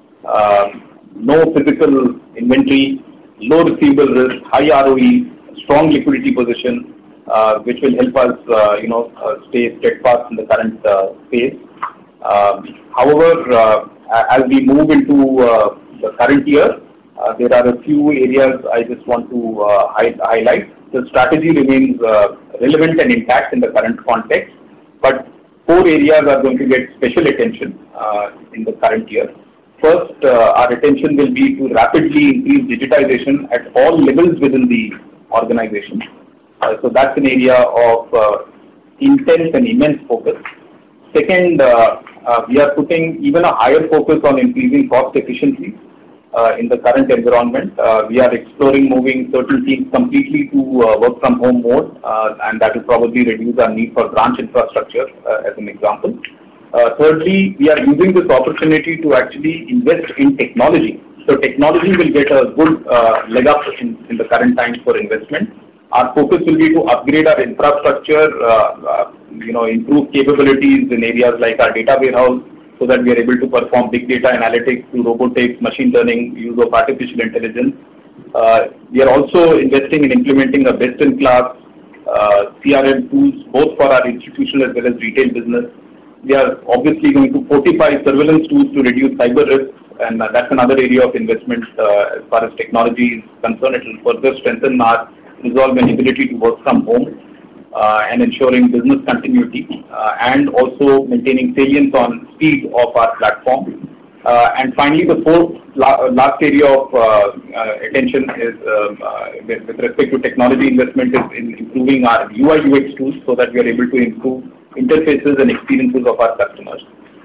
uh, no physical inventory, low receivable risk, high R O E, strong liquidity position, uh, which will help us, uh, you know, uh, stay steadfast in the current uh, phase. Uh, however, uh, as we move into uh, the current year, uh, there are a few areas I just want to uh, hi highlight. The strategy remains uh, relevant and intact in the current context, but four areas are going to get special attention uh, in the current year. First, uh, our attention will be to rapidly increase digitization at all levels within the organization. Uh, so that's an area of uh, intense and immense focus. Second, uh, uh, we are putting even a higher focus on increasing cost efficiency uh, in the current environment. Uh, we are exploring moving certain teams completely to uh, work from home mode, uh, and that will probably reduce our need for branch infrastructure, uh, as an example. Uh, thirdly, we are using this opportunity to actually invest in technology. So technology will get a good uh, leg up in, in the current times for investment. Our focus will be to upgrade our infrastructure, uh, uh, you know, improve capabilities in areas like our data warehouse, so that we are able to perform big data analytics through robotics, machine learning, use of artificial intelligence. Uh, we are also investing in implementing a best-in-class uh, C R M tools, both for our institutional as well as retail business. We are obviously going to fortify surveillance tools to reduce cyber risks, and uh, that's another area of investment uh, as far as technology is concerned. It will further strengthen our resolve and ability to work from home uh, and ensuring business continuity, uh, and also maintaining salience on speed of our platform. Uh, and finally, the fourth la last area of uh, uh, attention is um, uh, with, with respect to technology investment is in improving our U I U X tools, so that we are able to improve interfaces and experiences of our customers.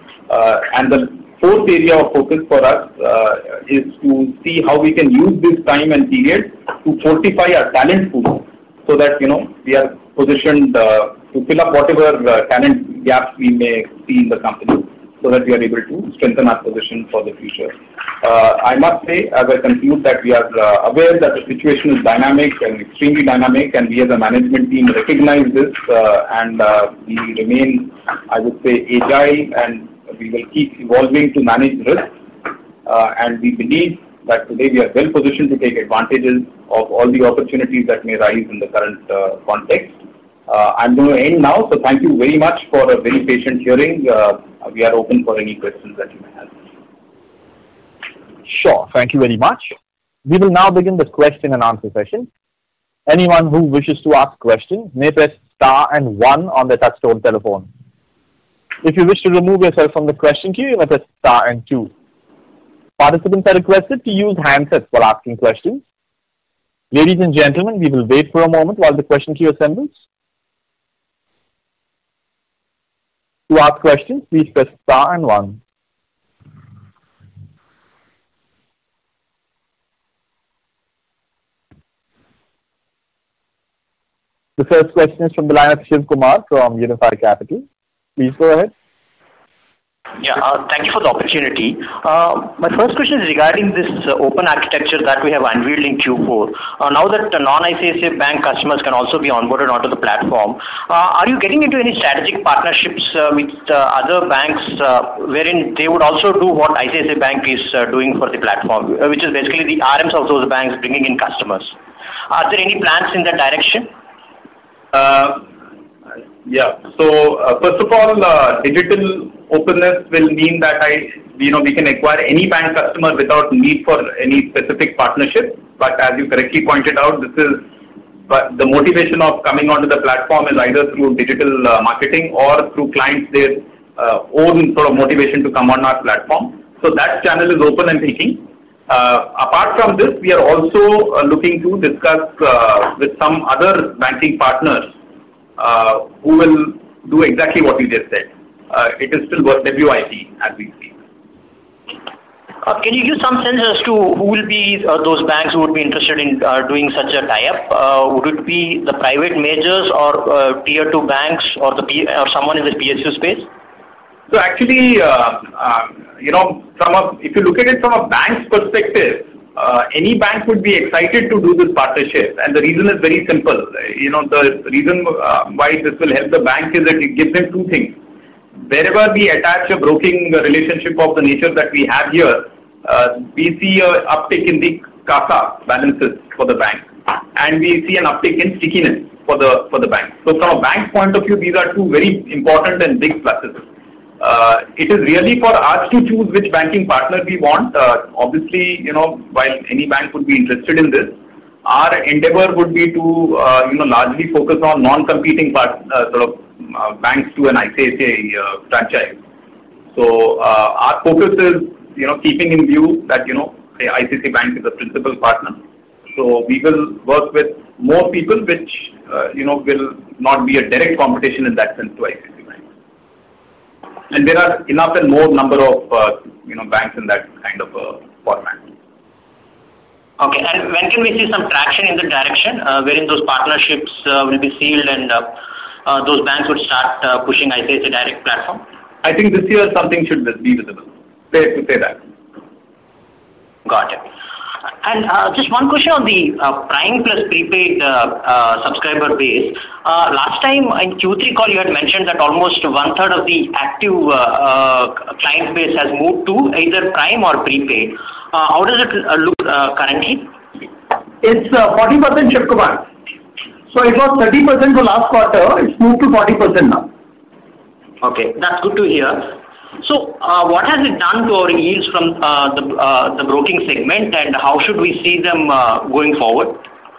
Uh, and the fourth area of focus for us uh, is to see how we can use this time and period to fortify our talent pool, so that, you know, we are positioned uh, to fill up whatever uh, talent gaps we may see in the company, so that we are able to strengthen our position for the future. Uh, I must say, as I conclude, that we are uh, aware that the situation is dynamic and extremely dynamic, and we as a management team recognize this, uh, and uh, we remain, I would say, agile, and we will keep evolving to manage risk. Uh, and we believe that today we are well positioned to take advantages of all the opportunities that may rise in the current uh, context. Uh, I'm going to end now, so thank you very much for a very patient hearing. Uh, we are open for any questions that you may have. Sure. Thank you very much. We will now begin the question and answer session. Anyone who wishes to ask a question may press star and one on the touchtone telephone. If you wish to remove yourself from the question queue, you may press star and two. Participants are requested to use handsets while asking questions. Ladies and gentlemen, we will wait for a moment while the question queue assembles. To ask questions, please press star and one. The first question is from the line of Shiv Kumar from Unifi Capital. Please go ahead. Yeah, uh, thank you for the opportunity. Uh, my first question is regarding this uh, open architecture that we have unveiled in Q four. Uh, now that uh, non-I C I C I Bank customers can also be onboarded onto the platform, uh, are you getting into any strategic partnerships uh, with uh, other banks uh, wherein they would also do what I C I C I Bank is uh, doing for the platform, uh, which is basically the R Ms of those banks bringing in customers? Are there any plans in that direction? Uh, yeah. So uh, first of all, uh, digital openness will mean that I, you know, we can acquire any bank customer without need for any specific partnership. But as you correctly pointed out, this is but the motivation of coming onto the platform is either through digital uh, marketing or through clients their uh, own sort of motivation to come on our platform. So that channel is open and peaking. Uh, apart from this, we are also uh, looking to discuss uh, with some other banking partners uh, who will do exactly what you just said. Uh, it is still W I P as we speak. Uh, can you give some sense as to who will be uh, those banks who would be interested in uh, doing such a tie-up? Uh, would it be the private majors or uh, tier two banks or the P- or someone in the P S U space? So actually, uh, uh, you know, from a, if you look at it from a bank's perspective, uh, any bank would be excited to do this partnership, and the reason is very simple. You know, the reason uh, why this will help the bank is that it gives them two things. Wherever we attach a broking relationship of the nature that we have here, uh, we see an uptick in the CASA balances for the bank, and we see an uptick in stickiness for the for the bank. So from a bank point of view, these are two very important and big pluses. Uh, it is really for us to choose which banking partner we want. Uh, obviously, you know, while any bank would be interested in this, our endeavor would be to, uh, you know, largely focus on non-competing part, uh, sort of uh, banks to an I C I C I uh, franchise. So uh, our focus is, you know, keeping in view that, you know, I C I C I Bank is a principal partner. So we will work with more people, which, uh, you know, will not be a direct competition in that sense to I C I C I. And there are enough and more number of uh, you know banks in that kind of uh, format. Okay, and when can we see some traction in the direction uh, wherein those partnerships uh, will be sealed and uh, uh, those banks would start uh, pushing I C I C I Direct platform? I think this year something should be visible. Fair to say that. Got it. And uh, just one question on the uh, Prime plus prepaid uh, uh, subscriber base. Uh, last time in Q three call you had mentioned that almost one third of the active uh, uh, client base has moved to either Prime or prepaid. Uh, how does it uh, look uh, currently? It's uh, forty percent Shiv Kumar. So it was thirty percent for last quarter. It's moved to forty percent now. Okay, that's good to hear. So, uh, what has it done to our yields from uh, the uh, the broking segment, and how should we see them uh, going forward?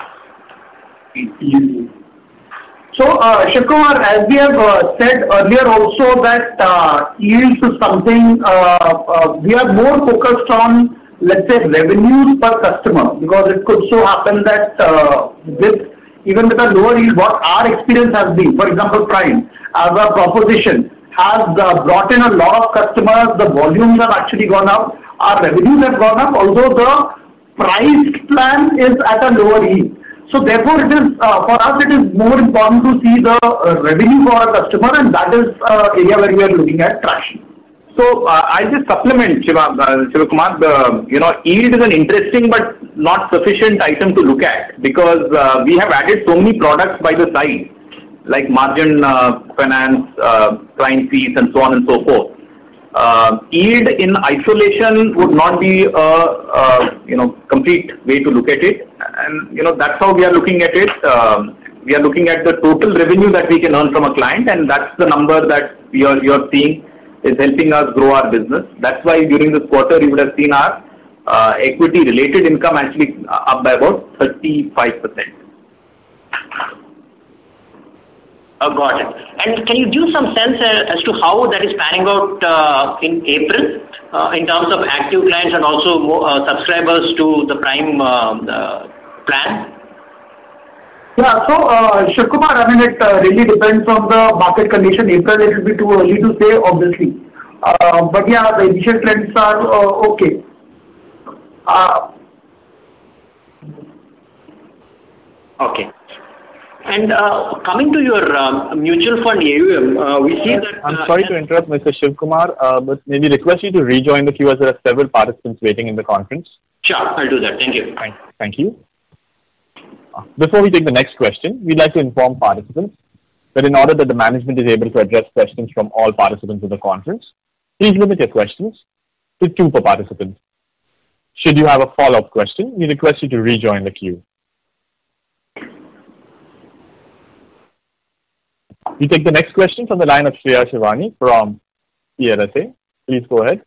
So, uh, Shiv Kumar, as we have uh, said earlier also that uh, yields is something uh, uh, we are more focused on, let's say, revenues per customer, because it could so happen that uh, with even with a lower yield, what our experience has been, for example, Prime as a proposition has uh, brought in a lot of customers, the volumes have actually gone up, our revenues have gone up, although the priced plan is at a lower yield. So therefore it is, uh, for us it is more important to see the uh, revenue for our customer, and that is uh, area where we are looking at traction. So uh, I'll just supplement, Shiva, uh, Shiva Kumar, the, you know, yield is an interesting but not sufficient item to look at, because uh, we have added so many products by the side, like margin uh, finance, uh, client fees, and so on and so forth. Uh, yield in isolation would not be a, a you know complete way to look at it, and you know that's how we are looking at it. Um, we are looking at the total revenue that we can earn from a client, and that's the number that you are you are seeing is helping us grow our business. That's why during this quarter you would have seen our uh, equity related income actually up by about thirty-five percent. Uh, got it. And can you give some sense uh, as to how that is panning out uh, in April uh, in terms of active clients and also more, uh, subscribers to the Prime uh, uh, plan? Yeah, so uh, Shivkumar, I mean, it uh, really depends on the market condition. April, it will be too early to say, obviously. Uh, but yeah, the initial trends are uh, okay. Uh, okay. And uh, coming to your uh, mutual fund A U M, uh, we see yes, that... I'm uh, sorry to interrupt, Mister Shivkumar, uh, but maybe request you to rejoin the queue as there are several participants waiting in the conference. Sure, I'll do that. Thank you. Thank, thank you. Before we take the next question, we'd like to inform participants that in order that the management is able to address questions from all participants in the conference, please limit your questions to two per participant. Should you have a follow-up question, we request you to rejoin the queue. We take the next question from the line of Shreya Shivani from C L S A. Please go ahead.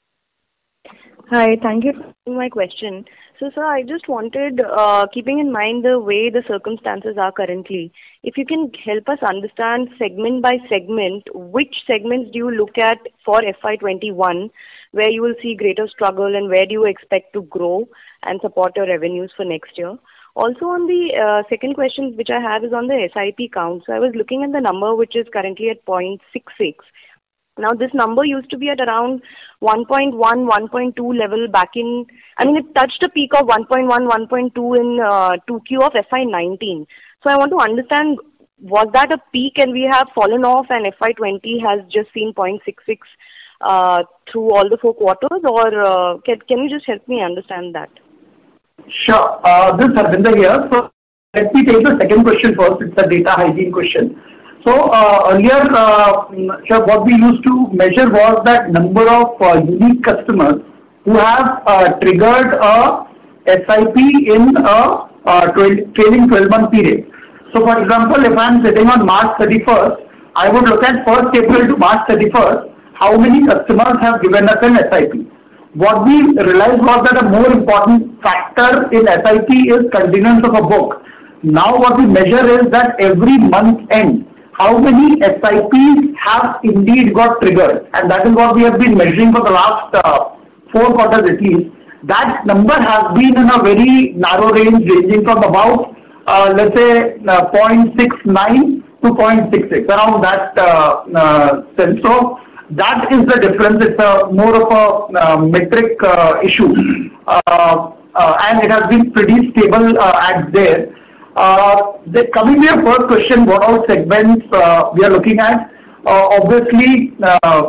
Hi, thank you for taking my question. So, sir, I just wanted, uh, keeping in mind the way the circumstances are currently, if you can help us understand segment by segment, which segments do you look at for F Y twenty-one, where you will see greater struggle and where do you expect to grow and support your revenues for next year? Also, on the uh, second question which I have is on the S I P count. So, I was looking at the number which is currently at zero point six six. Now, this number used to be at around one point one, one point two level back in, I mean, it touched a peak of one point one, one point two in uh, two Q of F Y nineteen. So, I want to understand, was that a peak and we have fallen off and F Y twenty has just seen zero point six six uh, through all the four quarters, or uh, can, can you just help me understand that? Sure. Uh, this is Harvinder here. So, let me take the second question first. It's a data hygiene question. So, uh, earlier, uh, sure, what we used to measure was that number of uh, unique customers who have uh, triggered a S I P in a uh, trailing twelve-month period. So, for example, if I am sitting on March thirty-first, I would look at first April to March thirty-first, how many customers have given us an S I P. What we realized was that a more important factor in S I P is continuance of a book. Now, what we measure is that every month end, how many S I Ps have indeed got triggered, and that is what we have been measuring for the last uh, four quarters at least. That number has been in a very narrow range, ranging from about uh, let's say uh, zero point six nine to zero point six six, around that uh, uh, sense. So that is the difference. It's a more of a uh, metric uh, issue, uh, uh, and it has been pretty stable uh, at there. Uh, the, coming to your first question, what all segments uh, we are looking at? Uh, obviously, uh,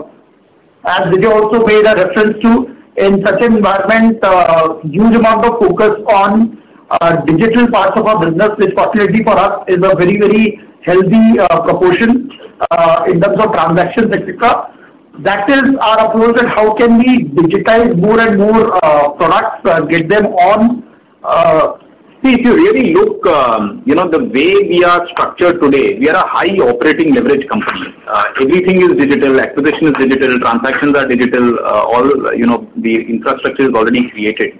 as Vijay also made a reference to, in such an environment, uh, huge amount of focus on uh, digital parts of our business, which fortunately for us is a very, very healthy uh, proportion uh, in terms of transactions, et cetera. That is our approach, that how can we digitize more and more uh, products, uh, get them on. Uh, See, if you really look, um, you know, the way we are structured today, we are a high operating leverage company. Uh, everything is digital, acquisition is digital, transactions are digital, uh, all, you know, the infrastructure is already created.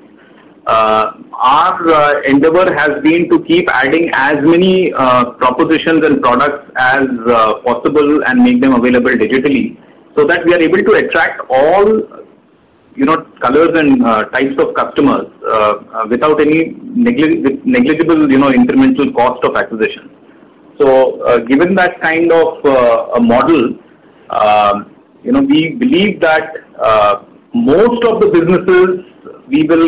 Uh, our uh, endeavor has been to keep adding as many uh, propositions and products as uh, possible and make them available digitally, so that we are able to attract all, you know, colors and uh, types of customers uh, uh, without any neglig negligible, you know, incremental cost of acquisition. So, uh, given that kind of uh, a model, uh, you know, we believe that uh, most of the businesses we will,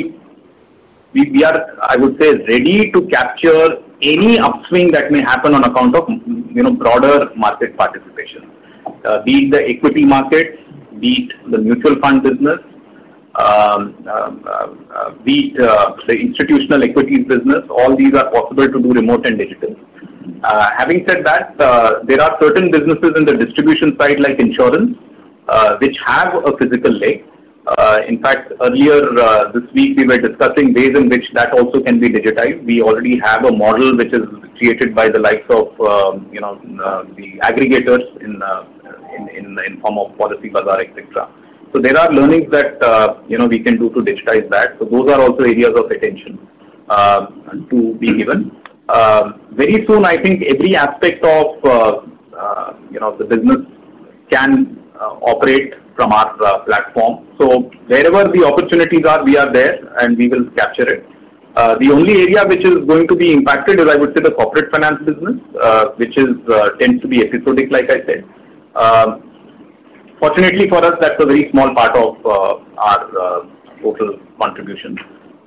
we, we are, I would say, ready to capture any upswing that may happen on account of, you know, broader market participation. Uh, be it the equity markets, be it the mutual fund business, Um, uh, uh, be it uh, the institutional equities business, all these are possible to do remote and digital. Uh, having said that, uh, there are certain businesses in the distribution side like insurance, uh, which have a physical leg. Uh, in fact, earlier uh, this week we were discussing ways in which that also can be digitized. We already have a model which is created by the likes of um, you know uh, the aggregators in, uh, in in in form of Policy Bazaar, et cetera. So there are learnings that uh, you know we can do to digitize that. So those are also areas of attention uh, to be given. Uh, very soon, I think every aspect of uh, uh, you know the business can uh, operate from our uh, platform. So wherever the opportunities are, we are there and we will capture it. Uh, the only area which is going to be impacted is, I would say, the corporate finance business, uh, which is uh, tends to be episodic, like I said. Uh, fortunately for us, that's a very small part of uh, our uh, total contribution.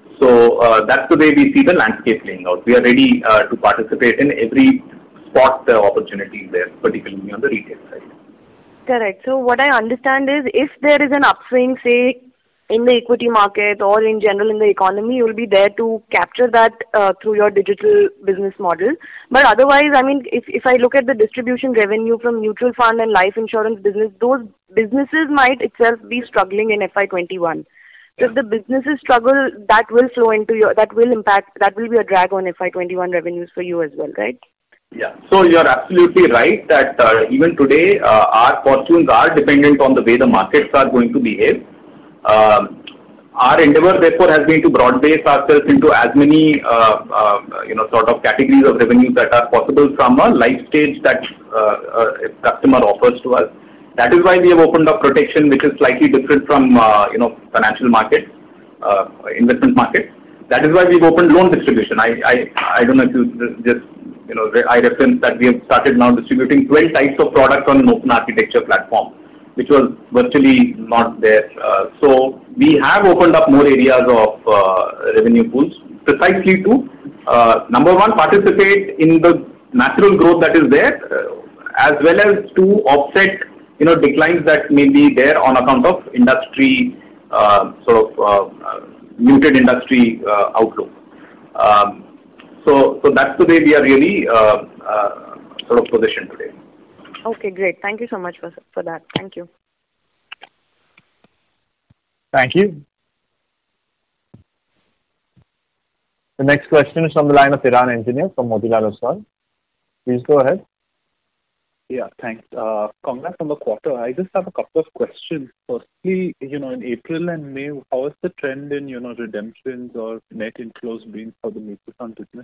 So uh, that's the way we see the landscape playing out. We are ready uh, to participate in every spot uh, opportunity there, particularly on the retail side. Correct. So what I understand is if there is an upswing, say, in the equity market or in general in the economy, you will be there to capture that uh, through your digital business model. But otherwise, I mean, if, if I look at the distribution revenue from mutual fund and life insurance business, those businesses might itself be struggling in F Y twenty-one. So if the businesses struggle, that will flow into your, that will impact, that will be a drag on F Y twenty-one revenues for you as well, right? Yeah, so you're absolutely right that uh, even today, uh, our fortunes are dependent on the way the markets are going to behave. Um, our endeavor, therefore, has been to broad base ourselves into as many, uh, uh, you know, sort of categories of revenue that are possible from a life stage that uh, a customer offers to us. That is why we have opened up protection, which is slightly different from, uh, you know, financial markets, uh, investment markets. That is why we've opened loan distribution. I, I, I don't know if you just, you know, I referenced that we have started now distributing twelve types of products on an open architecture platform, which was virtually not there. Uh, so we have opened up more areas of uh, revenue pools precisely to, uh, number one, participate in the natural growth that is there, uh, as well as to offset, you know, declines that may be there on account of industry, uh, sort of uh, uh, muted industry uh, outlook. Um, so, so that's the way we are really uh, uh, sort of positioned today. Okay, great. Thank you so much for, for that. Thank you. Thank you. The next question is from the line of Iran Engineer from Motilal Oswal. Please go ahead. Yeah, thanks. Uh, congrats on the quarter. I just have a couple of questions. Firstly, you know, in April and May, how is the trend in, you know, redemptions or net inflows been for the mutual fund business?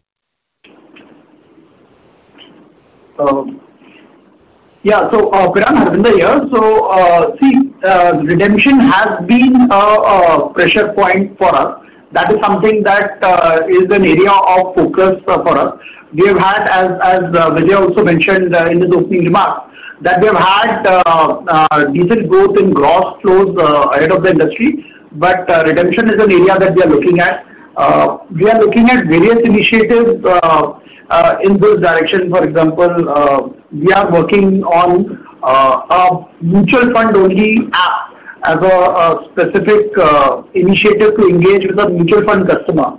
Um, Yeah, so uh, Piran Harvinder here. So, uh, see, uh, redemption has been a, a pressure point for us. That is something that uh, is an area of focus uh, for us. We have had, as, as uh, Vijay also mentioned uh, in his opening remarks, that we have had uh, uh, decent growth in gross flows uh, ahead of the industry, but uh, redemption is an area that we are looking at. Uh, we are looking at various initiatives uh, uh, in this direction. For example, uh, we are working on uh, a mutual fund only app as a, a specific uh, initiative to engage with a mutual fund customer.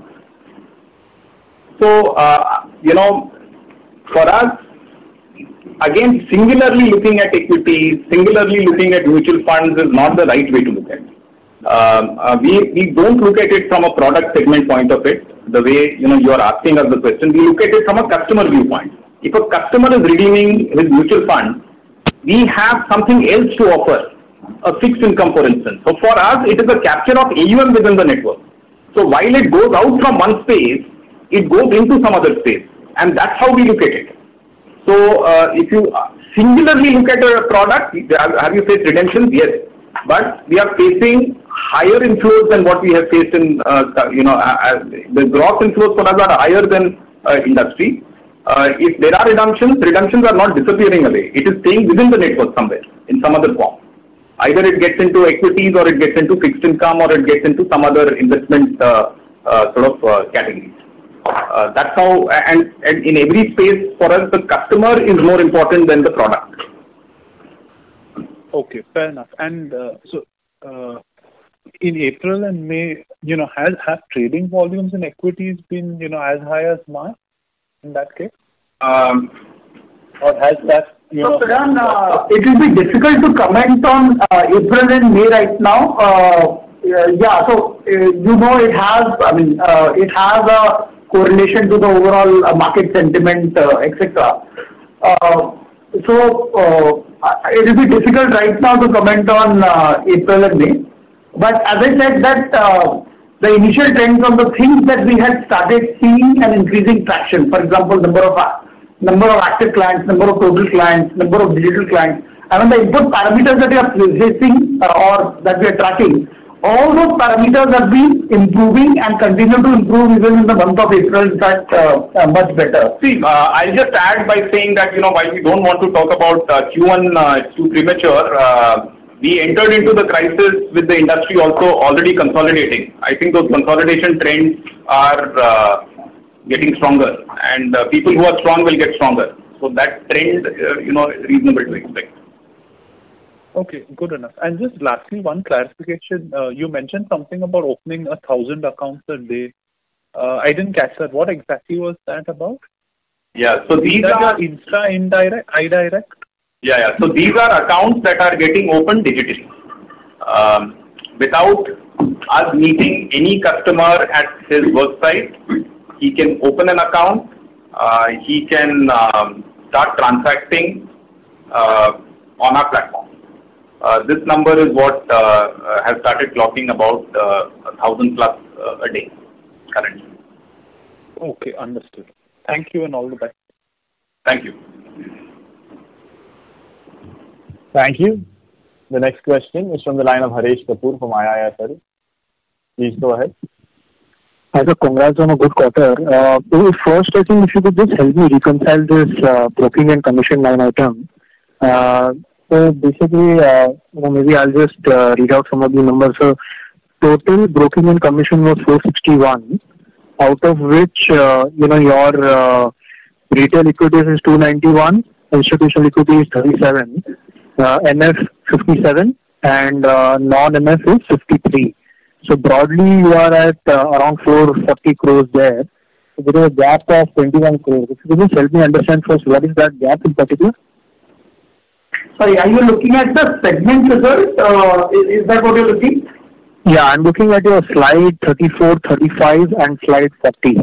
So, uh, you know, for us, again, singularly looking at equities, singularly looking at mutual funds is not the right way to look at it. Um, uh, we, we don't look at it from a product segment point of it, the way, you know, you are asking us the question. We look at it from a customer viewpoint. If a customer is redeeming his mutual fund, we have something else to offer, a fixed income, for instance. So for us, it is a capture of A U M within the network. So while it goes out from one space, it goes into some other space. And that's how we look at it. So uh, if you singularly look at a product, have you faced redemptions? Yes. But we are facing higher inflows than what we have faced in, uh, you know, uh, the gross inflows for us are higher than uh, industry. Uh, if there are redemptions, redemptions are not disappearing away. It is staying within the network somewhere in some other form. Either it gets into equities or it gets into fixed income or it gets into some other investment uh, uh, sort of uh, categories. Uh, that's how, and, and in every space for us, the customer is more important than the product. Okay, fair enough. And uh, so, uh, in April and May, you know, has have trading volumes in equities been, you know, as high as March in that case? Um, or has that, you so, know... Piran, uh, it will be difficult to comment on uh, April and May right now. Uh, yeah, so, uh, you know, it has, I mean, uh, it has a correlation to the overall uh, market sentiment, uh, et cetera. Uh, so, uh, it will be difficult right now to comment on uh, April and May. But as I said that uh, the initial trends on the things that we had started seeing an increasing traction, for example, number of number of active clients, number of total clients, number of digital clients, and when the input parameters that we are placing uh, or that we are tracking, all those parameters have been improving and continue to improve even in the month of April, in fact, uh, uh, much better. See, uh, I'll just add by saying that, you know, while we don't want to talk about uh, Q one, uh, it's too premature. Uh, we entered into the crisis with the industry also already consolidating. I think those consolidation trends are uh, getting stronger, and uh, people who are strong will get stronger. So that trend, uh, you know, is reasonable to expect. Okay, good enough. And just lastly, one clarification. Uh, you mentioned something about opening a thousand accounts a day. Uh, I didn't catch that. What exactly was that about? Yeah, so these Is are Insta indirect, iDirect. Yeah, yeah. So these are accounts that are getting opened digitally, um, without us meeting any customer at his work site. He can open an account. Uh, he can um, start transacting uh, on our platform. Uh, this number is what uh, has started clocking about uh, a thousand plus uh, a day currently. Okay, understood. Thank you and all the best. Thank you. Thank you. The next question is from the line of Haresh Kapoor from I I S L. Please go ahead. Hi, sir. Congrats on a good quarter. Uh, first, I think if you could just help me reconcile this uh, broking and commission line item. Uh, so basically, uh, you know, maybe I'll just uh, read out some of the numbers. So total broking and commission was four sixty-one, out of which uh, you know your uh, retail equities is two ninety-one, institutional equity is thirty-seven. Uh, N F fifty-seven and uh, non-N F is fifty-three. So broadly you are at uh, around four forty crores there. So there is a gap of twenty-one crores. If you could just help me understand first what is that gap in particular? Sorry, are you looking at the segment result? Uh, is, is that what you're looking? Yeah, I'm looking at your slide thirty-four, thirty-five and slide forty.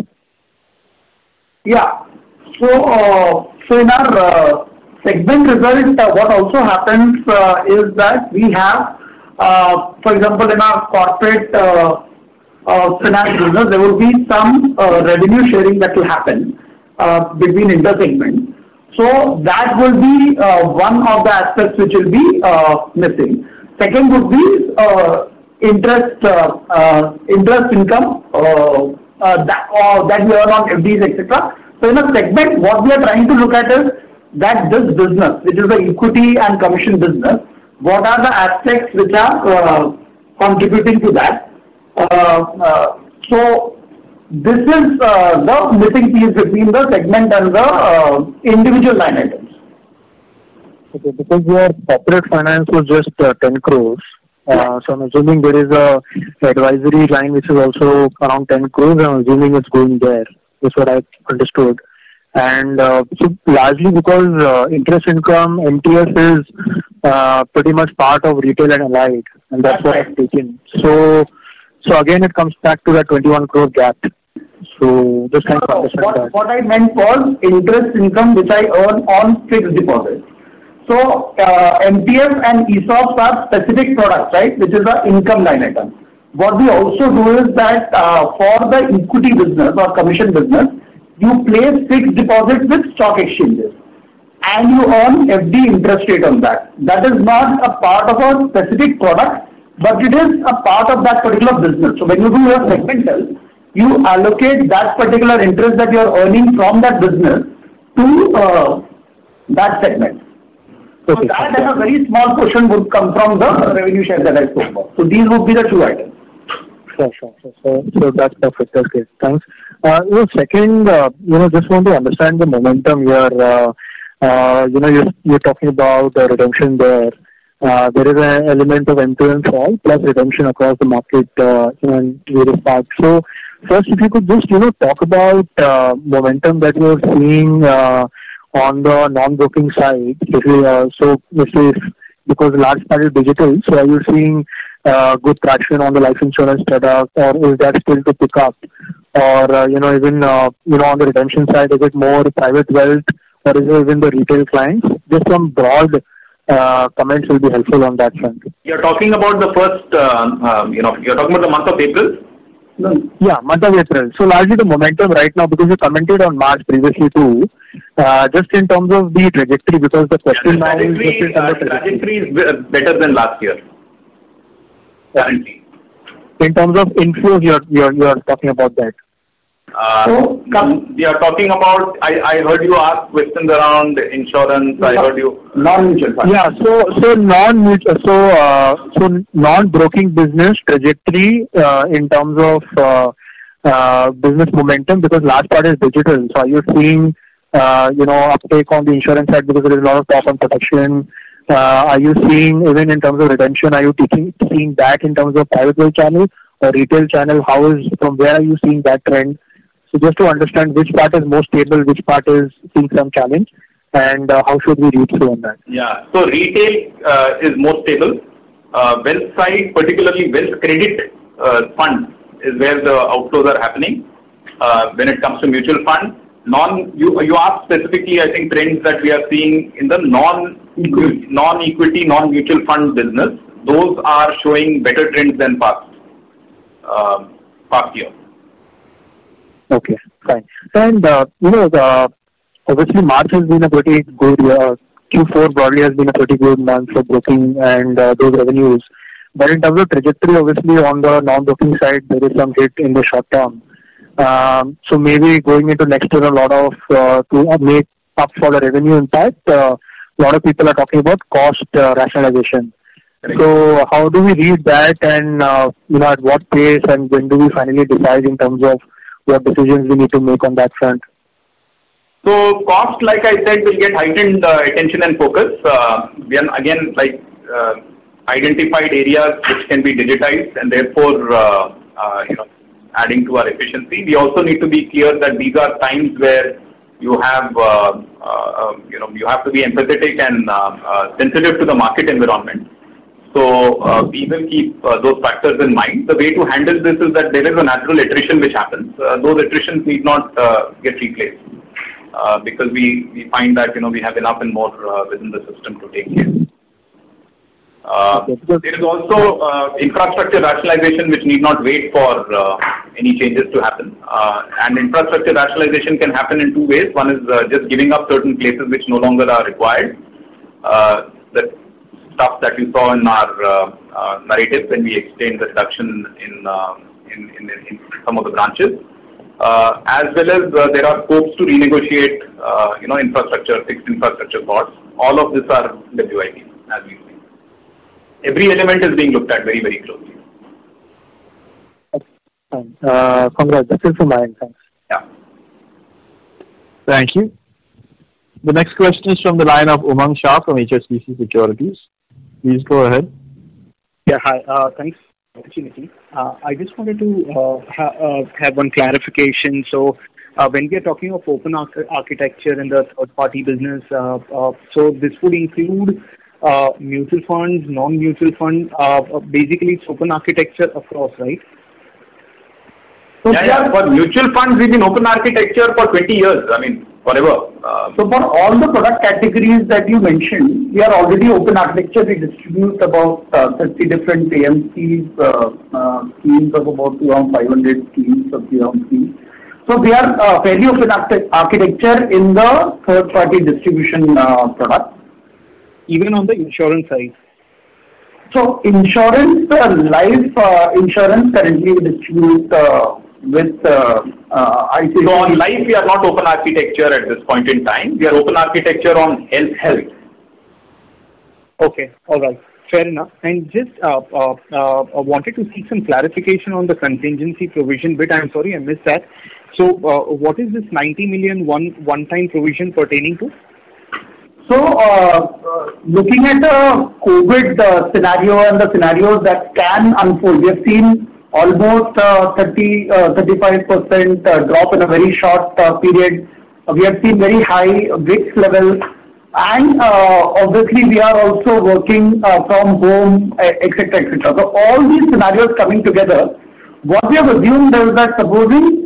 Yeah. So, uh, so in our uh, segment result, uh, what also happens uh, is that we have, uh, for example, in our corporate uh, uh, finance business, there will be some uh, revenue sharing that will happen uh, between inter-segments. So that will be uh, one of the aspects which will be uh, missing. Second would be uh, interest uh, uh, interest income uh, uh, that, uh, that we earn on F Ds, et cetera. So in a segment, what we are trying to look at is that this business, which is the equity and commission business, what are the aspects which are uh, contributing to that? Uh, uh, so this is uh, the missing piece between the segment and the uh, individual line items. Okay, because your corporate finance was just uh, ten crores. Uh, so I'm assuming there is a advisory line which is also around ten crores. I'm assuming it's going there. That's what I understood. And uh, so largely because uh, interest income, M T F is uh, pretty much part of retail and allied, and that's what I've taken. So, so again, it comes back to that twenty-one crore gap. So just trying to understand what, that. What I meant was interest income which I earn on fixed deposits. So uh, M T F and E S O Ps are specific products, right? Which is the income line item. What we also do is that uh, for the equity business or commission business, you place fixed deposits with stock exchanges and you earn F D interest rate on that. That is not a part of a specific product, but it is a part of that particular business. So when you do your segmental, you allocate that particular interest that you are earning from that business to uh, that segment. So Okay. that and a very small portion would come from the revenue share that I spoke about. So these would be the two items. Sure, sure, sure. So, so that's perfect. That's great. Thanks. Uh, you know, second, uh, you know, just want to understand the momentum here. Uh, uh, you know, you're, you're talking about the redemption there. Uh, there is an element of M two M fall plus redemption across the market uh, in various parts. So, first, if you could just, you know, talk about uh, momentum that you're seeing uh, on the non-broking side. If you, uh, so, if, if because the large part is digital, so are you seeing uh, good traction on the life insurance product, or is that still to pick up? Or, uh, you know, even, uh, you know, on the redemption side, is it more private wealth, or is it even the retail clients? Just some broad uh, comments will be helpful on that front. You're talking about the first, uh, um, you know, you're talking about the month of April? No. Yeah, month of April. So largely the momentum right now, because you commented on March previously too, uh, just in terms of the trajectory, because the question yeah, the now is just in terms uh, of trajectory. trajectory is better than last year, currently. In terms of inflows, you're, you're, you're talking about that. Uh, so, we are talking about, I, I heard you ask questions around insurance, I heard you. Non-mutual fund. Yeah, so, so non-mutual, so, uh, so non-broking business trajectory, uh, in terms of, uh, uh, business momentum, because large part is digital. So are you seeing, uh, you know, uptake on the insurance side because there is a lot of talk on protection? Uh, are you seeing, even in terms of redemption, are you taking, seeing that in terms of private wealth channel or retail channel? How is, from where are you seeing that trend? So just to understand which part is more stable, which part is seeing some challenge, and uh, how should we read through on that? Yeah, so retail uh, is more stable. Uh, wealth side, particularly wealth credit uh, funds, is where the outflows are happening. Uh, when it comes to mutual funds, non you you asked specifically, I think, trends that we are seeing in the non non equity, non mutual fund business. Those are showing better trends than past uh, past year. Okay, fine. And, uh, you know, the, obviously March has been a pretty good year. Q four broadly has been a pretty good month for broking and uh, those revenues. But in terms of trajectory, obviously on the non-broking side, there is some hit in the short term. Um, so maybe going into next year, a lot of, uh, to make up for the revenue impact, uh, a lot of people are talking about cost uh, rationalization. Right. So how do we read that, and, uh, you know, at what pace and when do we finally decide in terms of what decisions we need to make on that front? So cost, like I said, will get heightened uh, attention and focus. Uh, we are again like uh, identified areas which can be digitized, and therefore uh, uh, you know, adding to our efficiency. We also need to be clear that these are times where you have uh, uh, you know you have to be empathetic and uh, uh, sensitive to the market environment. So uh, we will keep uh, those factors in mind. The way to handle this is that there is a natural attrition which happens. Uh, those attritions need not uh, get replaced uh, because we, we find that you know we have enough and more uh, within the system to take care. Uh, there is also uh, infrastructure rationalization which need not wait for uh, any changes to happen. Uh, and infrastructure rationalization can happen in two ways. One is uh, just giving up certain places which no longer are required. Uh, the stuff that you saw in our uh, uh, narrative when we explained the reduction in, uh, in, in, in some of the branches. Uh, as well as uh, there are scopes to renegotiate, uh, you know, infrastructure, fixed infrastructure costs. All of this are W I P as we speak. Every element is being looked at very, very closely. Uh, congrats. That's it from my end. Thanks. Yeah. Thank you. The next question is from the line of Umang Shah from H S B C Securities. Please go ahead. Yeah, hi. Uh, thanks for the opportunity. Uh, I just wanted to uh, ha- uh, have one clarification. So, uh, when we are talking of open arch- architecture in the third-party business, uh, uh, so this would include uh, mutual funds, non-mutual fund. Uh, basically, it's open architecture across, right? So yeah, yeah. For mutual funds, we've been open architecture for twenty years. I mean, forever. Um, so for all the product categories that you mentioned, we are already open architecture. We distribute about uh, thirty different A M Cs, uh, uh, schemes of about around five hundred schemes of A M Cs. So we are uh, fairly open architecture in the third-party distribution uh, product. Even on the insurance side. So insurance, uh, life uh, insurance currently we distribute uh, with uh, uh, I C I C I. So on life, we are not open architecture at this point in time. We are open architecture on health. Health. Okay, all right, fair enough. And just uh, uh, uh, wanted to seek some clarification on the contingency provision bit. I'm sorry, I missed that. So, uh, what is this ninety million one one-time provision pertaining to? So, uh, uh, looking at the COVID uh, scenario and the scenarios that can unfold, we have seen almost uh, thirty, thirty-five percent uh, drop in a very short uh, period. Uh, we have seen very high V I X levels, and uh, obviously we are also working uh, from home, et cetera, et cetera. So all these scenarios coming together, what we have assumed is that supposing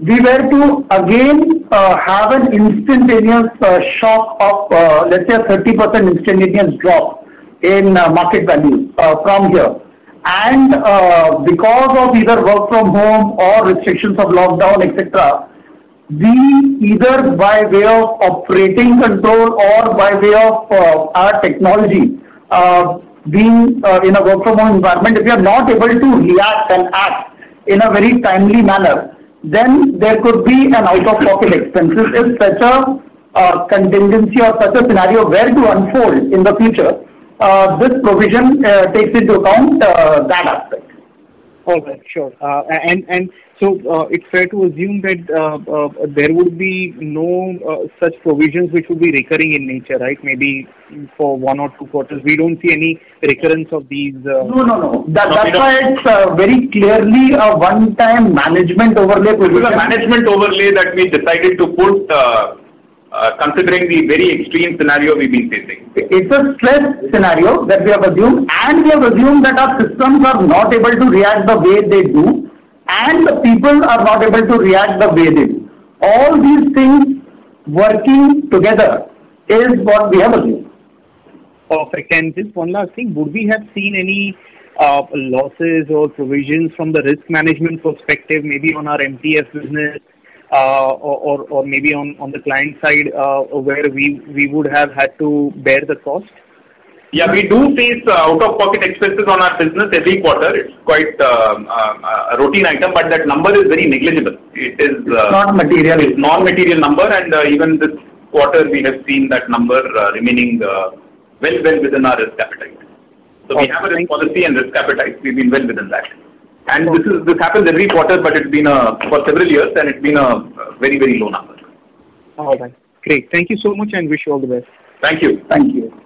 we were to again uh, have an instantaneous uh, shock of, uh, let's say, a thirty percent instantaneous drop in uh, market value uh, from here. And uh, because of either work from home or restrictions of lockdown, et cetera, we either by way of operating control or by way of uh, our technology, uh, being uh, in a work from home environment, if we are not able to react and act in a very timely manner, then there could be an out-of-pocket expenses if such a uh, contingency or such a scenario were to unfold in the future. Uh, this provision uh, takes into account uh, that aspect. All right, sure. Uh, and and so uh, it's fair to assume that uh, uh, there would be no uh, such provisions which would be recurring in nature, right? Maybe for one or two quarters. We don't see any recurrence of these. Uh, no, no, no. That, that's why it's uh, very clearly a one-time management overlay provision. It was a management overlay that we decided to put uh, uh, considering the very extreme scenario we've been facing. It's a stress scenario that we have assumed, and we have assumed that our systems are not able to react the way they do, and the people are not able to react the way they do. All these things working together is what we have assumed. Perfect. And just one last thing, would we have seen any uh, losses or provisions from the risk management perspective, maybe on our M T F business, uh, or, or, or maybe on, on the client side, uh, where we, we would have had to bear the cost? Yeah, we do face uh, out-of-pocket expenses on our business every quarter. It's quite uh, uh, a routine item, but that number is very negligible. It is uh, not material. It's non-material number, and uh, even this quarter we have seen that number uh, remaining uh, well, well within our risk appetite. So okay. We have a risk policy and risk appetite. We've been well within that. And okay. this is this happens every quarter, but it's been a, for several years, and it's been a very, very low number. All right. Great. Thank you so much, and wish you all the best. Thank you. Thank you.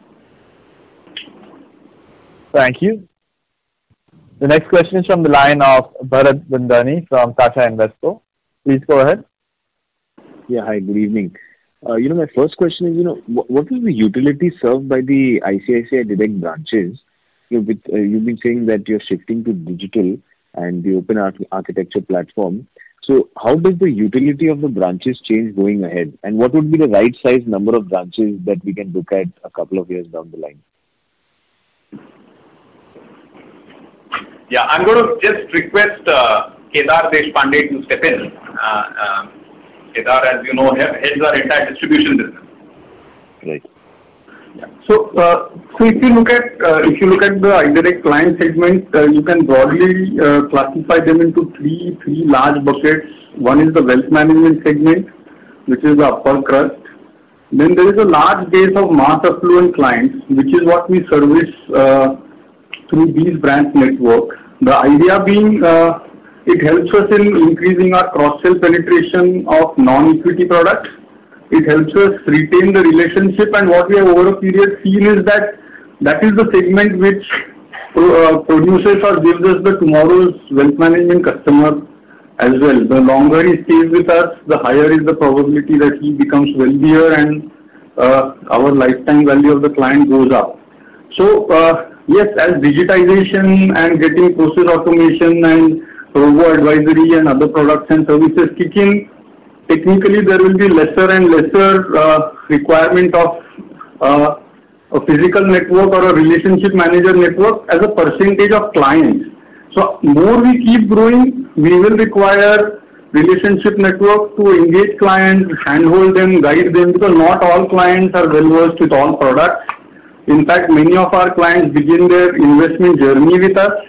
Thank you. The next question is from the line of Bharat Bundani from Tata Invesco. Please go ahead. Yeah, hi, good evening. Uh, you know, my first question is, you know, wh- what is the utility served by the I C I C I Direct branches? You know, with, uh, you've been saying that you're shifting to digital and the open arch- architecture platform. So how does the utility of the branches change going ahead? And what would be the right size number of branches that we can look at a couple of years down the line? Yeah, I'm going to just request uh, Kedar Deshpande to step in. Uh, uh, Kedar, as you know, heads our entire distribution business. Right. Yeah. So, uh, so if you look at uh, if you look at the iDirect client segment, uh, you can broadly uh, classify them into three three large buckets. One is the wealth management segment, which is the upper crust. Then there is a large base of mass affluent clients, which is what we service uh, through these branch networks. The idea being, uh, it helps us in increasing our cross-sell penetration of non-equity products. It helps us retain the relationship, and what we have over a period seen is that that is the segment which uh, produces or gives us the tomorrow's wealth management customer as well. The longer he stays with us, the higher is the probability that he becomes wealthier, and uh, our lifetime value of the client goes up. So, uh, yes, as digitization and getting process automation and robo-advisory and other products and services kick in, technically there will be lesser and lesser uh, requirement of uh, a physical network or a relationship manager network as a percentage of clients. So, more we keep growing, we will require relationship network to engage clients, handhold them, guide them, because not all clients are well versed with all products. In fact, many of our clients begin their investment journey with us,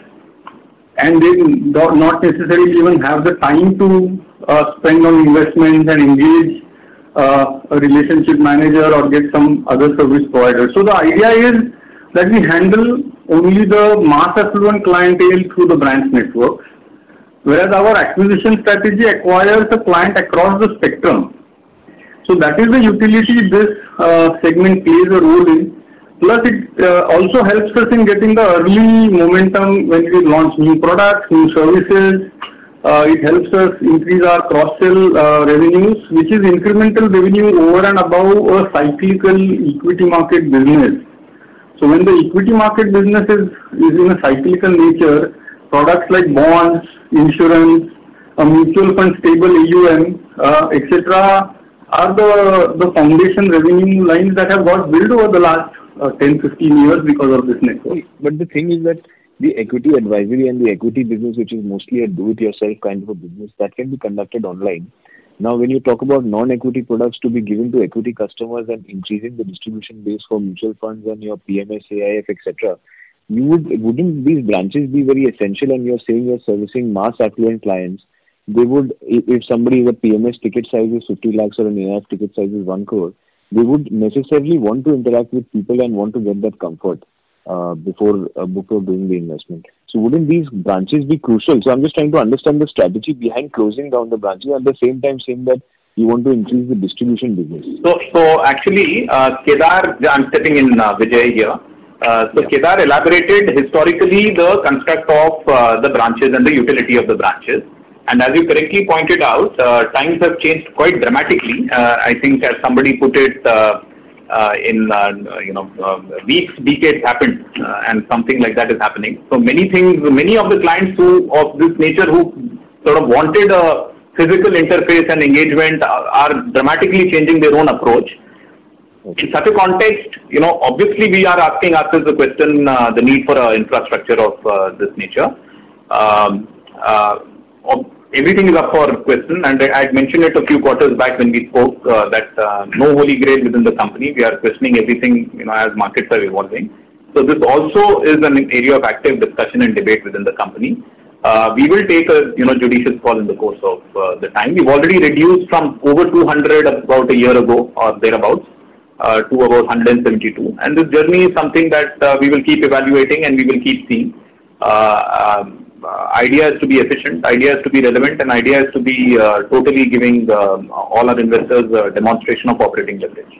and they do not necessarily even have the time to uh, spend on investments and engage uh, a relationship manager or get some other service provider. So the idea is that we handle only the mass affluent clientele through the branch network, whereas our acquisition strategy acquires a client across the spectrum. So that is the utility this uh, segment plays a role in. Plus, it uh, also helps us in getting the early momentum when we launch new products, new services. Uh, it helps us increase our cross-sell uh, revenues, which is incremental revenue over and above a cyclical equity market business. So when the equity market business is, is in a cyclical nature, products like bonds, insurance, a mutual fund stable A U M, uh, et cetera, are the the foundation revenue lines that have got built over the last uh, ten, fifteen years because of this network. But the thing is that the equity advisory and the equity business, which is mostly a do-it-yourself kind of a business, that can be conducted online. Now, when you talk about non-equity products to be given to equity customers and increasing the distribution base for mutual funds and your P M S, A I F, et cetera, you would wouldn't these branches be very essential? And you're saying you're servicing mass affluent clients. They would, if somebody is a P M S ticket size is fifty lakhs or an A I F ticket size is one crore, they would necessarily want to interact with people and want to get that comfort uh, before uh, before doing the investment. So wouldn't these branches be crucial? So I'm just trying to understand the strategy behind closing down the branches at the same time saying that you want to increase the distribution business. So, so actually, uh, Kedar, I'm stepping in uh, Vijay here. Uh, so yeah. Kedar elaborated historically the construct of uh, the branches and the utility of the branches. And as you correctly pointed out, uh, times have changed quite dramatically. Uh, I think as somebody put it, uh, uh, in uh, you know uh, weeks, decades happened, uh, and something like that is happening. So many things, many of the clients who of this nature who sort of wanted a physical interface and engagement are, are dramatically changing their own approach. Okay. In such a context, you know, obviously we are asking ourselves the question, uh, the need for an infrastructure of uh, this nature. Um, uh, Everything is up for question, and I had mentioned it a few quarters back when we spoke uh, that uh, no holy grail within the company. We are questioning everything, you know, as markets are evolving. So this also is an area of active discussion and debate within the company. Uh, we will take a you know judicious call in the course of uh, the time. We've already reduced from over two hundred about a year ago or thereabouts uh, to about one hundred seventy-two, and this journey is something that uh, we will keep evaluating and we will keep seeing. Uh, um, Uh, idea is to be efficient, idea is to be relevant, and idea is to be uh, totally giving uh, all our investors a demonstration of operating leverage.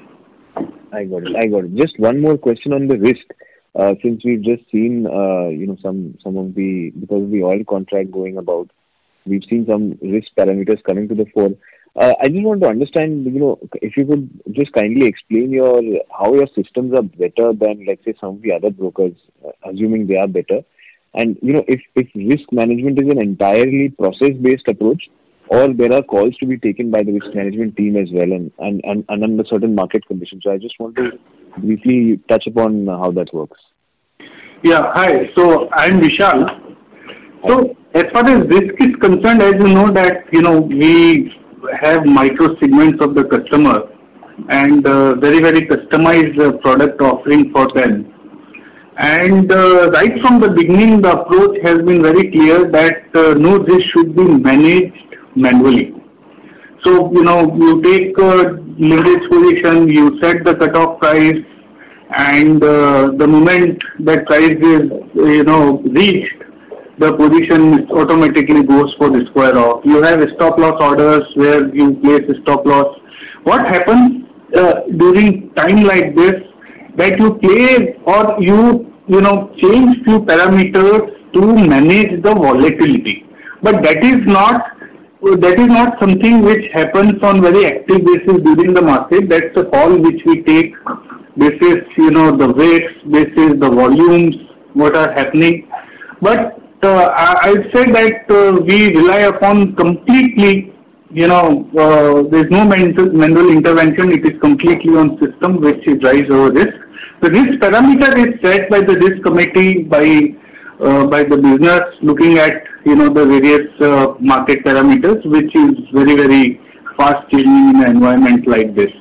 I got it. I got it. Just one more question on the risk. Uh, since we've just seen, uh, you know, some some of the because of the oil contract going about, we've seen some risk parameters coming to the fore. Uh, I just want to understand, you know, if you could just kindly explain your how your systems are better than, let's say, some of the other brokers, uh, assuming they are better. And, you know, if, if risk management is an entirely process-based approach, or there are calls to be taken by the risk management team as well, and, and, and, and under certain market conditions. So I just want to briefly touch upon how that works. Yeah, hi. So I'm Vishal. So as far as risk is concerned, as you know that, you know, we have micro segments of the customer and uh, very, very customized uh, product offering for them. And uh, right from the beginning, the approach has been very clear that uh, no, this should be managed manually. So, you know, you take a leverage position, you set the cutoff price, and uh, the moment that price is, you know, reached, the position automatically goes for the square off. You have stop loss orders where you place a stop loss. What happens uh, during time like this, that you play or you you know change few parameters to manage the volatility, but that is not that is not something which happens on very active basis during the market. That's a call which we take basis you know the weights, basis the volumes, what are happening. But uh, I would say that uh, we rely upon completely. You know, uh, there is no manual intervention. It is completely on system which drives our risk. The risk parameter is set by the risk committee, by uh, by the business, looking at you know the various uh, market parameters, which is very very fast changing in an environment like this.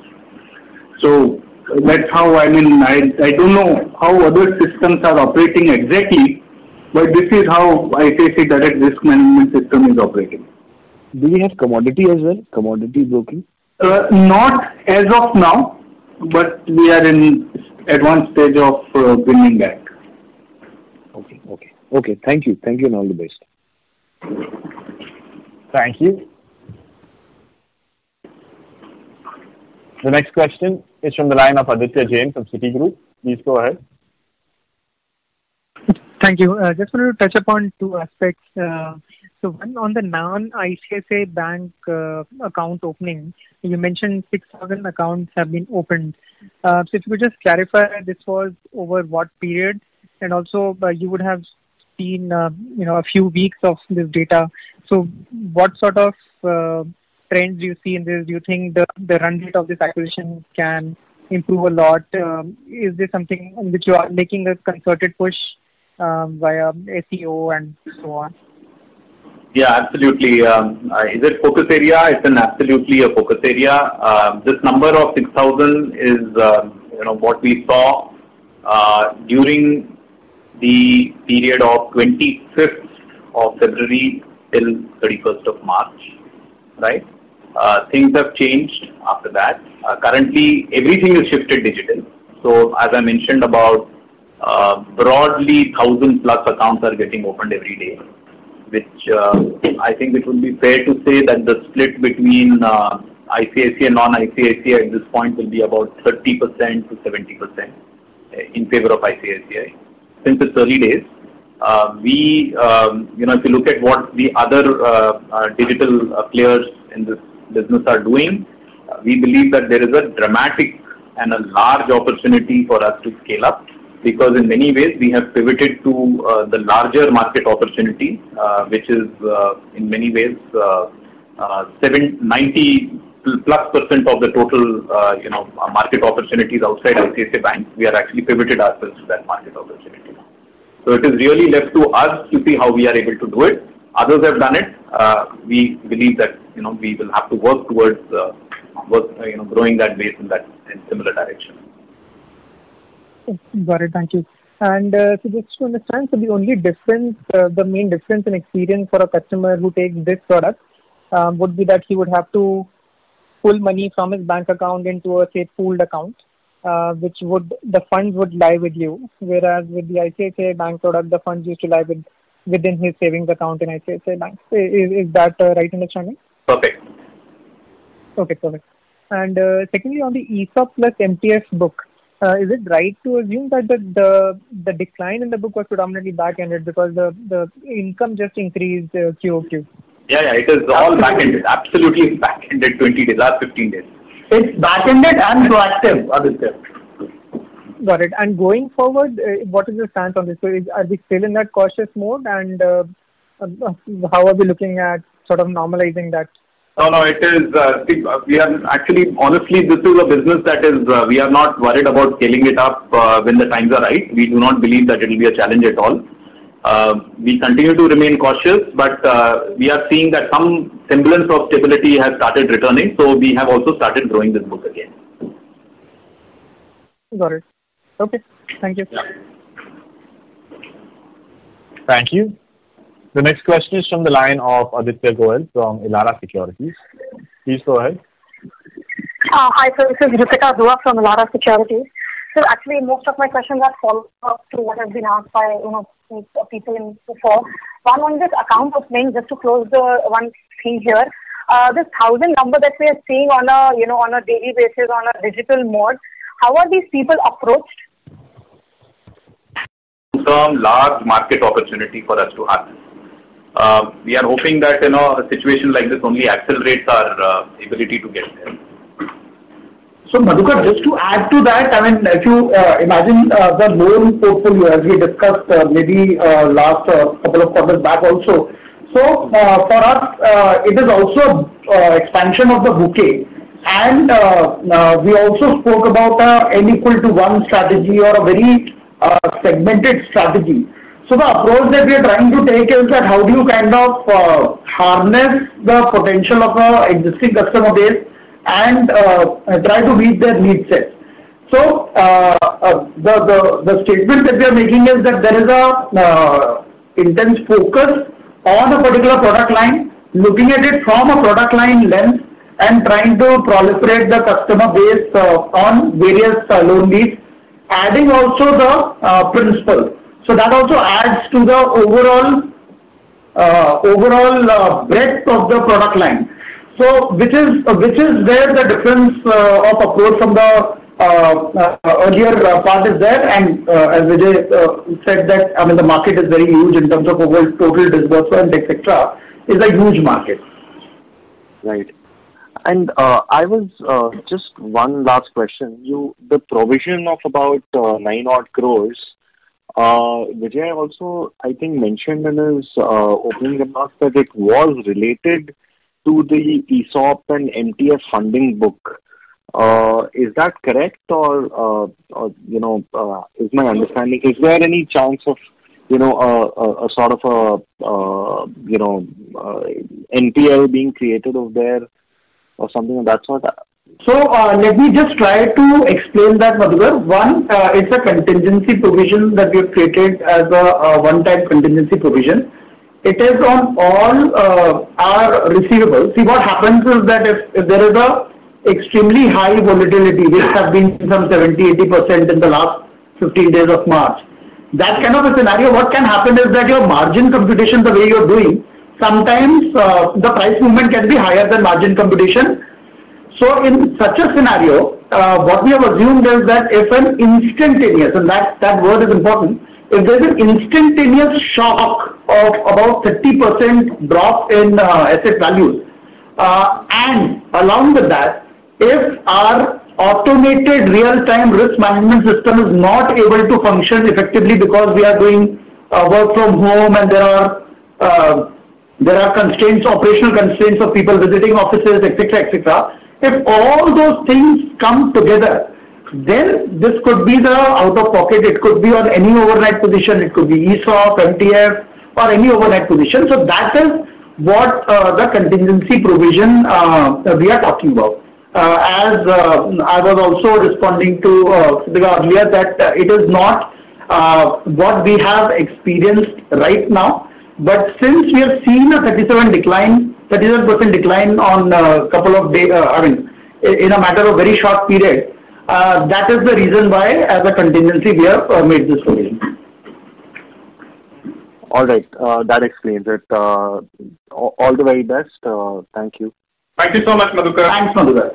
So that's how I mean I I don't know how other systems are operating exactly, but this is how I C I C I Direct Risk Management System is operating. Do we have commodity as well? Commodity broking? Uh, not as of now, but we are in advanced stage of uh, bringing that. Okay, okay, okay. Thank you, thank you, and all the best. Thank you. The next question is from the line of Aditya Jain from Citigroup. Please go ahead. Thank you. Uh, just wanted to touch upon two aspects. Uh, so one on the non-I C I C I Bank uh, account opening, you mentioned six thousand accounts have been opened. Uh, so if you could just clarify, this was over what period? And also uh, you would have seen uh, you know a few weeks of this data. so what sort of uh, trends do you see in this? Do you think the, the run rate of this acquisition can improve a lot? Um, is this something in which you are making a concerted push um, via S E O and so on? Yeah, absolutely. Um, uh, is it focus area? It's an absolutely a focus area. Uh, this number of six thousand is, uh, you know, what we saw uh, during the period of twenty-fifth of February till thirty-first of March, right? Uh, things have changed after that. Uh, currently, everything is shifted digital. So, as I mentioned about, uh, broadly one thousand plus accounts are getting opened every day, which uh, I think it would be fair to say that the split between uh, I C I C I and non-I C I C I at this point will be about thirty percent to seventy percent in favor of I C I C I. Since it's early days, uh, we, um, you know, if you look at what the other uh, uh, digital uh, players in this business are doing, uh, we believe that there is a dramatic and a large opportunity for us to scale up, because in many ways we have pivoted to uh, the larger market opportunity, uh, which is uh, in many ways uh, uh, seven, ninety plus percent of the total uh, you know market opportunities outside I C I C I Bank. We are actually pivoted ourselves to that market opportunity. So it is really left to us to see how we are able to do it. Others have done it. Uh, we believe that you know we will have to work towards uh, work, uh, you know growing that base in that in similar direction. Got it. Thank you. And uh, so just to understand, so the only difference, uh, the main difference in experience for a customer who takes this product um, would be that he would have to pull money from his bank account into a, say, pooled account, uh, which would, the funds would lie with you. Whereas with the I C I C I Bank product, the funds used to lie with, within his savings account in I C I C I Bank. Is, is that uh, right understanding? Perfect. Okay, perfect. And uh, secondly, on the E S O P plus M T F book, Uh, is it right to assume that the, the the decline in the book was predominantly back-ended because the, the income just increased uh, Q O Q? Yeah, yeah, it is all back-ended. Absolutely back-ended, twenty days, last fifteen days. It's back-ended and proactive, Aditya. Got it. And going forward, uh, what is your stance on this? So is, are we still in that cautious mode, and uh, uh, how are we looking at sort of normalizing that? No, no, it is, uh, we are actually, honestly, this is a business that is, uh, we are not worried about scaling it up uh, when the times are right. We do not believe that it will be a challenge at all. Uh, we continue to remain cautious, but uh, we are seeing that some semblance of stability has started returning, so we have also started growing this book again. Got it. Okay, thank you. Yeah. Thank you. The next question is from the line of Aditya Goel from Elara Securities. Please go ahead. Uh, hi, sir. This is Ritika Dua from Elara Securities. So actually, most of my questions are follow up to what has been asked by you know people in before. One on this account opening, just to close the one thing here. Uh, this thousand number that we are seeing on a you know on a daily basis on a digital mode. How are these people approached? Some large market opportunity for us to happen. Uh, we are hoping that you know a situation like this only accelerates our uh, ability to get there. So Madhukar, just to add to that, I mean, if you uh, imagine uh, the loan portfolio as we discussed uh, maybe uh, last uh, couple of quarters back also. So uh, for us, uh, it is also uh, expansion of the bouquet, and uh, uh, we also spoke about a n equal to one strategy or a very uh, segmented strategy. So the approach that we are trying to take is that how do you kind of uh, harness the potential of an existing customer base and uh, try to meet their needs set. So uh, uh, the, the the statement that we are making is that there is a uh, intense focus on a particular product line, looking at it from a product line lens and trying to proliferate the customer base uh, on various uh, loan needs, adding also the uh, principal. So that also adds to the overall uh, overall uh, breadth of the product line. So which is uh, which is where the difference uh, of approach from the uh, uh, earlier uh, part is there. And uh, as Vijay uh, said that I mean the market is very huge in terms of overall total disbursement, et cetera. Is a huge market. Right. And uh, I was uh, just one last question. You the provision of about uh, nine odd crores. Uh, Vijay also, I think, mentioned in his uh, opening remarks that it was related to the E S O P and M T F funding book. Uh, is that correct, or, uh, or you know, uh, is my understanding? Is there any chance of, you know, a, a, a sort of a, uh, you know, uh, N P L being created over there, or something of that sort? So uh, let me just try to explain that, Madhukar. One, uh, it's a contingency provision that we have created as a, a one-time contingency provision. It is on all uh, our receivables. See, what happens is that if, if there is a extremely high volatility, which have been some seventy to eighty percent in the last fifteen days of March, that kind of a scenario, what can happen is that your margin computation, the way you're doing, sometimes uh, the price movement can be higher than margin computation. So in such a scenario, uh, what we have assumed is that if an instantaneous, and that, that word is important, if there is an instantaneous shock of about thirty percent drop in uh, asset values, uh, and along with that, if our automated real-time risk management system is not able to function effectively because we are doing uh, work from home and there are uh, there are constraints, operational constraints of people visiting offices, et cetera, et cetera. If all those things come together, then this could be the out-of-pocket. It could be on any overnight position. It could be E S O P, M T F, or any overnight position. So that is what uh, the contingency provision uh, we are talking about. Uh, as uh, I was also responding to uh, earlier, that uh, it is not uh, what we have experienced right now, but since we have seen a thirty-seven decline, thirty-seven percent decline on a couple of days, uh, I mean, in a matter of very short period, uh, that is the reason why, as a contingency, we have uh, made this provision. All right, uh, that explains it. Uh, all the very best. Uh, thank you. Thank you so much, Madhukar. Thanks, Madhukar.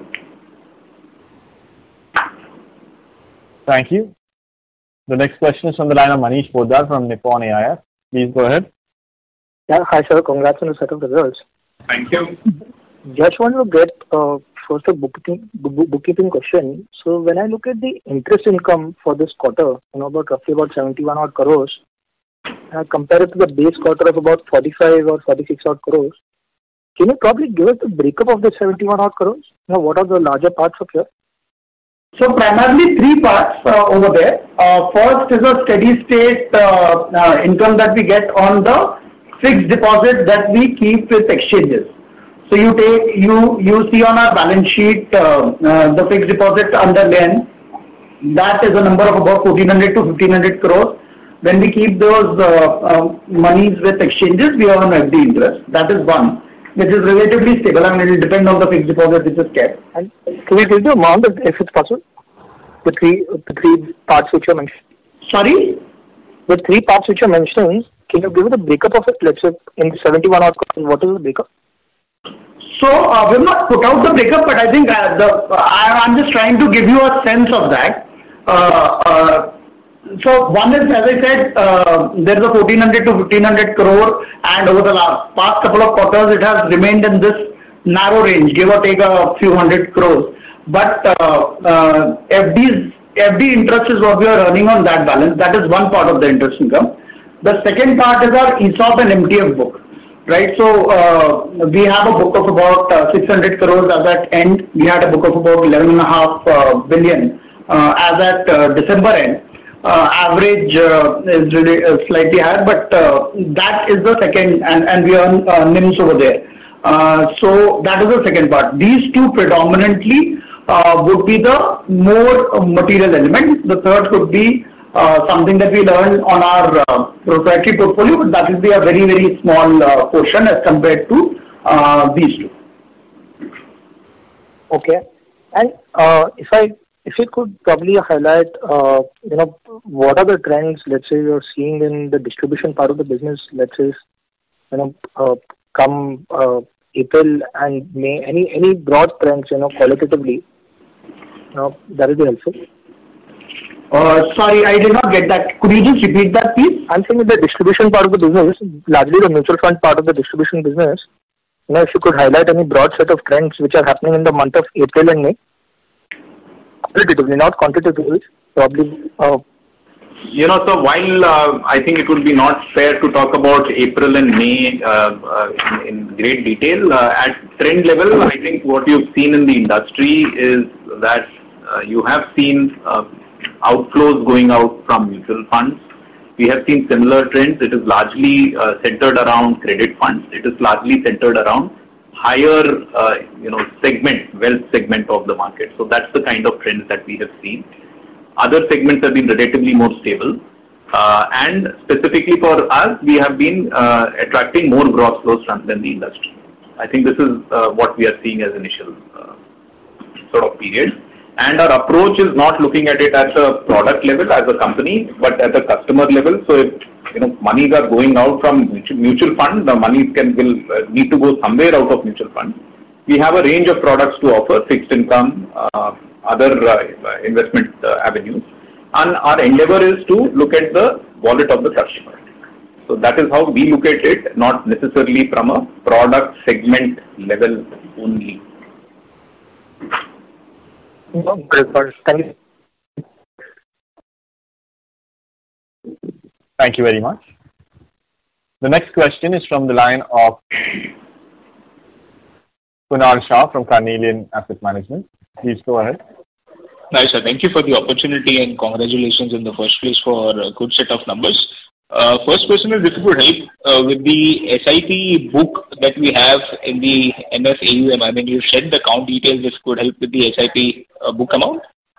Thank you. The next question is from the line of Manish Poddar from Nippon A I F. Please go ahead. Yeah, hi sir. Congrats on the set of results. Thank you. Just want to get uh, first a bookkeeping, book, bookkeeping question. So when I look at the interest income for this quarter, you know, about roughly about seventy-one odd crores, uh, compared to the base quarter of about forty-five or forty-six odd crores, can you probably give us the breakup of the seventy-one odd crores? You know, what are the larger parts of here? So primarily three parts uh, over there. Uh, first is a steady state uh, uh, income that we get on the fixed deposit that we keep with exchanges. So you take you you see on our balance sheet uh, uh, the fixed deposit under L A N. That is a number of about fourteen hundred to fifteen hundred crores. When we keep those uh, uh, monies with exchanges, we earn F D interest. That is one, which is relatively stable. I mean, it will depend on the fixed deposit which is kept. And can you give the amount if it's possible? The three, the three parts which you mentioned. Sorry? The three parts which you mentioned, can you give the breakup of it? Let's say in seventy-one odd crores, what is the breakup? So uh, we have not put out the breakup, but I think uh, the uh, I, I'm just trying to give you a sense of that. Uh, uh, so one is, as I said, uh, there is a fourteen hundred to fifteen hundred crore, and over the last past couple of quarters, it has remained in this narrow range, give or take a few hundred crores. But uh, uh, F Ds, F D interest is what we are earning on that balance. That is one part of the interest income. The second part is our E S O P and M T F book, right? So uh, we have a book of about uh, six hundred crores as at end. We had a book of about eleven and a half uh, billion uh, as at uh, December end. Uh, average uh, is really uh, slightly higher, but uh, that is the second, and, and we earn uh, N I Ms over there. Uh, so that is the second part. These two predominantly uh, would be the more material element. The third could be uh, something that we learn on our uh, proprietary portfolio, but that will be a very, very small uh, portion as compared to uh, these two. Okay. And uh, if I If you could probably highlight, uh, you know, what are the trends, let's say, you're seeing in the distribution part of the business, let's say, you know, uh, come uh, April and May, any any broad trends, you know, qualitatively, you know, that would be helpful. Uh, sorry, I did not get that. Could you just repeat that, please? I'm saying in the distribution part of the business, largely the mutual fund part of the distribution business, you know, if you could highlight any broad set of trends which are happening in the month of April and May. Qualitatively, not quantitatively, probably. Uh, you know, so while uh, I think it would be not fair to talk about April and May uh, uh, in, in great detail, uh, at trend level, I think what you've seen in the industry is that uh, you have seen uh, outflows going out from mutual funds. We have seen similar trends. It is largely uh, centered around credit funds. It is largely centered around higher, uh, you know, segment, wealth segment of the market. So that's the kind of trends that we have seen. Other segments have been relatively more stable. Uh, and specifically for us, we have been uh, attracting more gross flows than the industry. I think this is uh, what we are seeing as initial uh, sort of period. And our approach is not looking at it at a product level as a company, but at a customer level. So if you know monies are going out from mutual fund, the money can will uh, need to go somewhere out of mutual fund. We have a range of products to offer: fixed income, uh, other uh, investment uh, avenues, and our endeavor is to look at the wallet of the customer. So that is how we look at it, not necessarily from a product segment level only. Thank you. Thank you very much. The next question is from the line of Kunal Shah from Carnelian Asset Management. Please go ahead. Hi, sir. Thank you for the opportunity and congratulations in the first place for a good set of numbers. Uh, first question is if you could help uh, with the S I P book that we have in the M F A U M. I mean, you said the account details. If you could help with the S I P uh, book amount.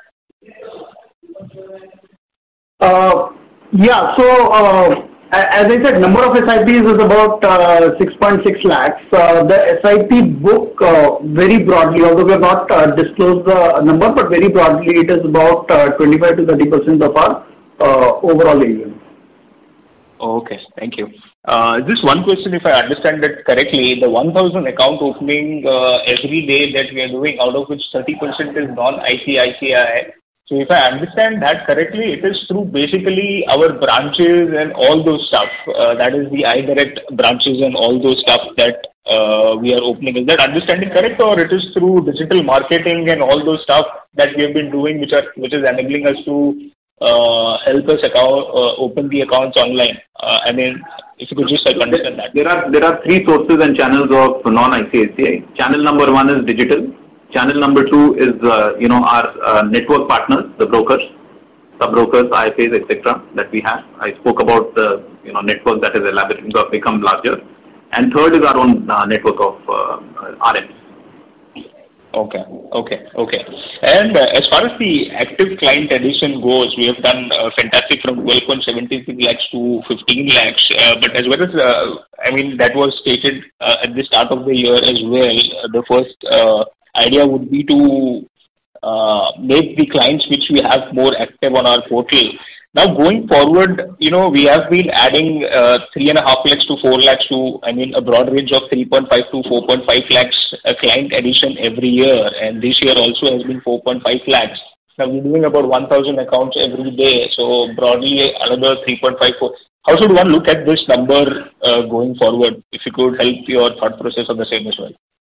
Uh, yeah. So uh, as I said, number of S I Ps is about uh, six point six lakhs. Uh, the S I P book, uh, very broadly, although we have not uh, disclosed the number, but very broadly, it is about uh, twenty-five to thirty percent of our uh, overall A U M. Okay, thank you. Uh, just one question, if I understand it correctly, the one thousand account opening uh, every day that we are doing, out of which thirty percent is non-I C I C I. So if I understand that correctly, it is through basically our branches and all those stuff. Uh, that is the iDirect branches and all those stuff that uh, we are opening. Is that understanding correct, or it is through digital marketing and all those stuff that we have been doing, which are which is enabling us to uh, help us account uh, open the accounts online? Uh, I mean, if you could just help understand that. There are there are three sources and channels of non-I C I C I. Channel number one is digital. Channel number two is uh, you know our uh, network partners, the brokers, sub-brokers, I F As, et cetera that we have. I spoke about the you know network that has elaborated, become larger. And third is our own uh, network of uh, R Ms. Okay, okay, okay. And uh, as far as the active client addition goes, we have done uh, fantastic from twelve point seven six lakhs to fifteen lakhs. Uh, but as well as, uh, I mean, that was stated uh, at the start of the year as well. Uh, the first uh, idea would be to uh, make the clients which we have more active on our portal. Now going forward, you know, we have been adding uh, three and a half lakhs to four lakhs to, I mean, a broad range of three point five to four point five lakhs uh, client addition every year. And this year also has been four point five lakhs. Now we're doing about one thousand accounts every day. So broadly another three point five four. How should one look at this number uh, going forward? If you could help your thought process on the same as well.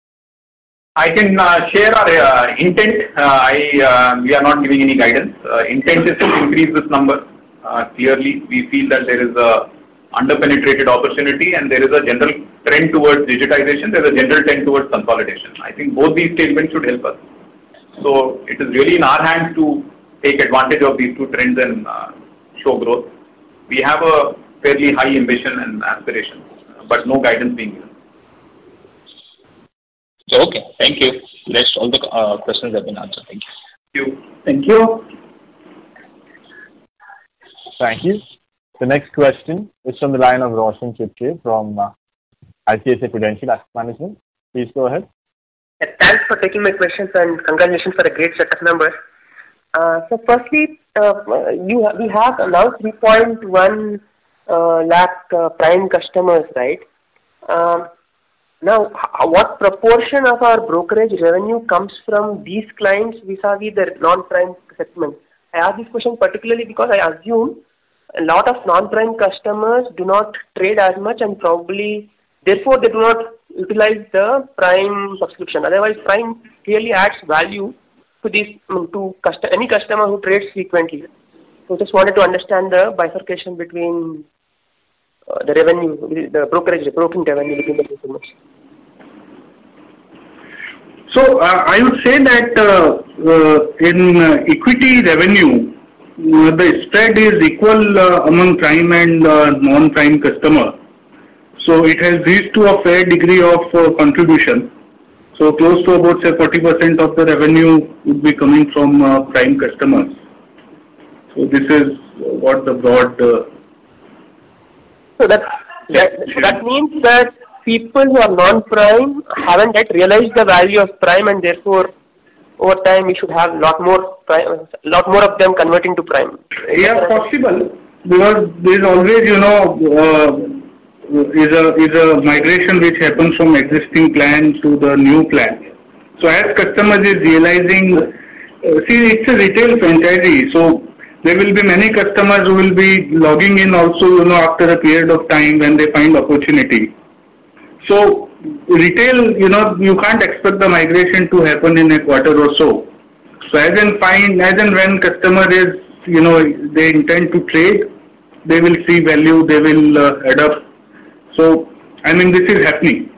I can uh, share our uh, intent. Uh, I uh, we are not giving any guidance. Uh, intent is to increase this number. Uh, clearly, we feel that there is a under-penetrated opportunity and there is a general trend towards digitization. There is a general trend towards consolidation. I think both these statements should help us. So it is really in our hands to take advantage of these two trends and uh, show growth. We have a fairly high ambition and aspiration, but no guidance being given. Okay, thank you. Rest all the uh, questions have been answered. Thank you. Thank you. Thank you. The next question is from the line of Roshan Chitke from uh, I C I C I Prudential Asset Management. Please go ahead. Yeah, thanks for taking my questions and congratulations for a great set of numbers. Uh, so firstly, uh, you ha we have now three point one uh, lakh uh, prime customers, right? Um, now, what proportion of our brokerage revenue comes from these clients vis-a-vis the non-prime segment? I ask this question particularly because I assume a lot of non-prime customers do not trade as much and probably, therefore, they do not utilize the prime subscription. Otherwise, prime clearly adds value to this, to custom, any customer who trades frequently. So just wanted to understand the bifurcation between uh, the revenue, the brokerage, the broking revenue between the two segments. So uh, I would say that uh, uh, in uh, equity revenue, uh, the spread is equal uh, among prime and uh, non-prime customer. So it has reached to a fair degree of uh, contribution. So close to about say forty percent of the revenue would be coming from uh, prime customers. So this is what the broad. Uh, so that that, that means that people who are non-prime haven't yet realized the value of prime, and therefore over time we should have a lot more prime, lot more of them converting to prime. Yeah, possible, because there is always, you know, uh, is a is a migration which happens from existing plan to the new plan. So as customers is realizing, uh, see, it's a retail franchisee, so there will be many customers who will be logging in also, you know, after a period of time when they find opportunity. So retail, you know, you can't expect the migration to happen in a quarter or so. So as and find, as and when customer is, you know, they intend to trade, they will see value, they will uh, adapt. So, I mean, this is happening.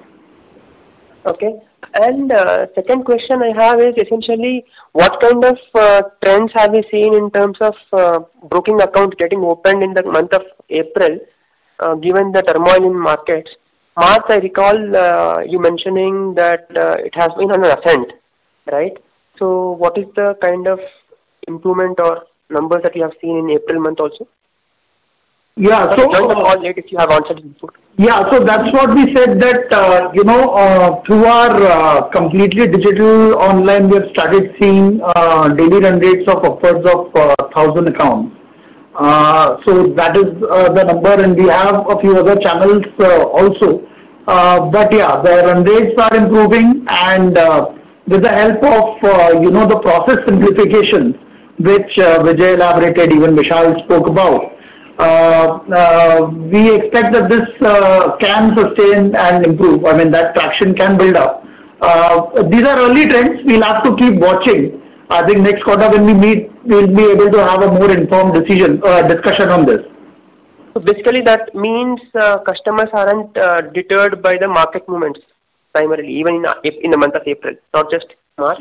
Okay. And uh, second question I have is essentially, what kind of uh, trends have we seen in terms of uh, broking accounts getting opened in the month of April, uh, given the turmoil in markets? March, I recall uh, you mentioning that uh, it has been on an ascent, right? So what is the kind of improvement or numbers that you have seen in April month also? Yeah, so join the call late if you have answered before. Yeah, so that's what we said that, uh, you know, uh, through our uh, completely digital online, we have started seeing uh, daily run rates of upwards of uh, one thousand accounts. Uh, so that is uh, the number, and we have a few other channels uh, also. Uh, but yeah, the run rates are improving, and uh, with the help of, uh, you know, the process simplification, which uh, Vijay elaborated, even Vishal spoke about. Uh, uh, we expect that this uh, can sustain and improve. I mean, that traction can build up. Uh, these are early trends. We'll have to keep watching. I think next quarter when we meet, we'll be able to have a more informed decision, uh, discussion on this. So basically that means uh, customers aren't uh, deterred by the market movements primarily, even in, in the month of April, not just March.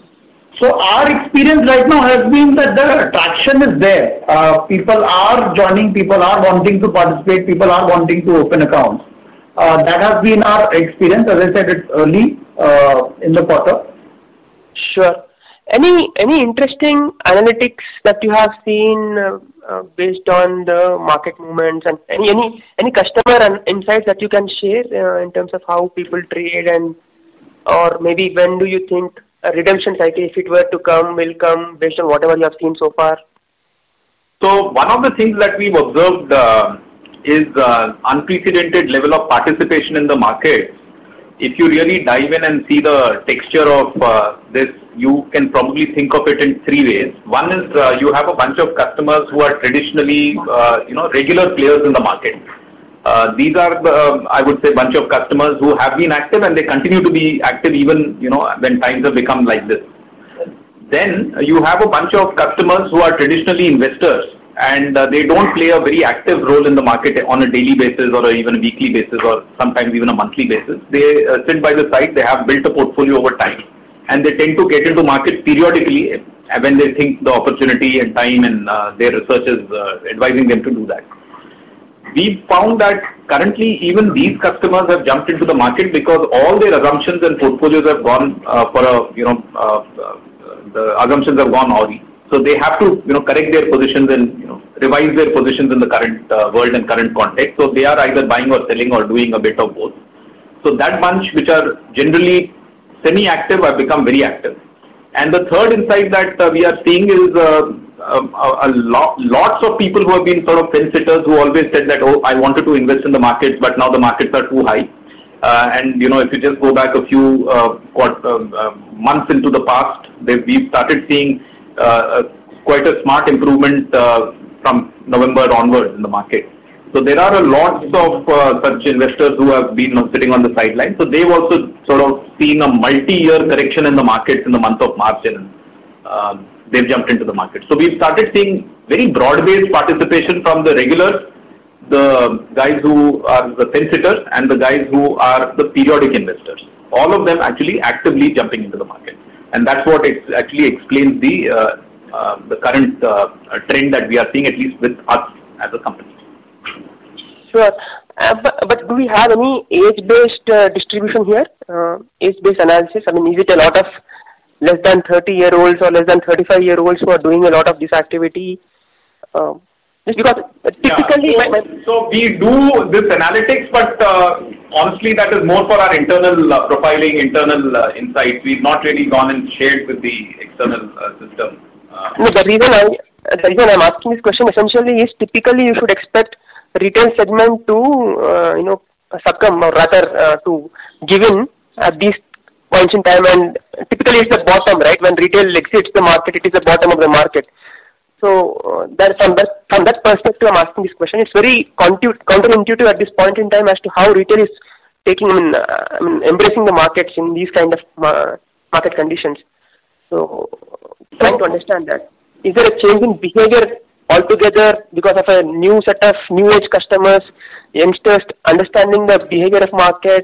So our experience right now has been that the traction is there. Uh, people are joining, people are wanting to participate, people are wanting to open accounts. Uh, that has been our experience. As I said, it's early uh, in the quarter. Sure. Any any interesting analytics that you have seen uh, uh, based on the market movements, and any any any customer insights that you can share uh, in terms of how people trade, and or maybe when do you think a redemption cycle, if it were to come, will come based on whatever you have seen so far? So one of the things that we've observed uh, is uh, unprecedented level of participation in the market. If you really dive in and see the texture of uh, this, you can probably think of it in three ways. One is uh, you have a bunch of customers who are traditionally, uh, you know, regular players in the market. Uh, these are, the, uh, I would say, bunch of customers who have been active, and they continue to be active even, you know, when times have become like this. Then uh, you have a bunch of customers who are traditionally investors, and uh, they don't play a very active role in the market on a daily basis or a, even a weekly basis, or sometimes even a monthly basis. They uh, sit by the side, they have built a portfolio over time, and they tend to get into market periodically when they think the opportunity and time and uh, their research is uh, advising them to do that. We found that currently even these customers have jumped into the market because all their assumptions and portfolios have gone uh, for a, you know, uh, uh, the assumptions have gone awry. So they have to, you know, correct their positions and, you know, revise their positions in the current uh, world and current context. So they are either buying or selling or doing a bit of both. So that bunch, which are generally semi-active, have become very active. And the third insight that uh, we are seeing is uh, Um, a, a lot, lots of people who have been sort of fence sitters who always said that, oh, I wanted to invest in the markets, but now the markets are too high. Uh, and, you know, if you just go back a few uh, what, uh, uh, months into the past, we've started seeing uh, uh, quite a smart improvement uh, from November onwards in the market. So there are a lots of uh, such investors who have been sitting on the sidelines. So they've also sort of seen a multi-year correction in the markets in the month of March and um, they've jumped into the market. So we've started seeing very broad-based participation from the regulars, the guys who are the fence-sitters, and the guys who are the periodic investors. All of them actually actively jumping into the market. And that's what it actually explains the, uh, uh, the current uh, trend that we are seeing, at least with us as a company. Sure. Uh, but, but do we have any age-based uh, distribution here? Uh, age-based analysis? I mean, is it a lot of less than thirty-year-olds or less than thirty-five-year-olds who are doing a lot of this activity? Uh, just because typically... Yeah, so, my, my, so we do this analytics, but uh, honestly that is more for our internal uh, profiling, internal uh, insights. We've not really gone and shared with the external uh, system. Uh, no, the reason, I, the reason I'm asking this question essentially is typically you should expect retail segment to, uh, you know, succumb or rather uh, to give in at these points in time, and typically it's the bottom, right? When retail exits the market, it is the bottom of the market. So uh, that from that from that perspective, I'm asking this question. It's very counterintuitive at this point in time as to how retail is taking, I mean, uh, I mean embracing the markets in these kind of uh, market conditions. So trying to understand that. Is there a change in behavior altogether because of a new set of new age customers, youngsters understanding the behavior of market,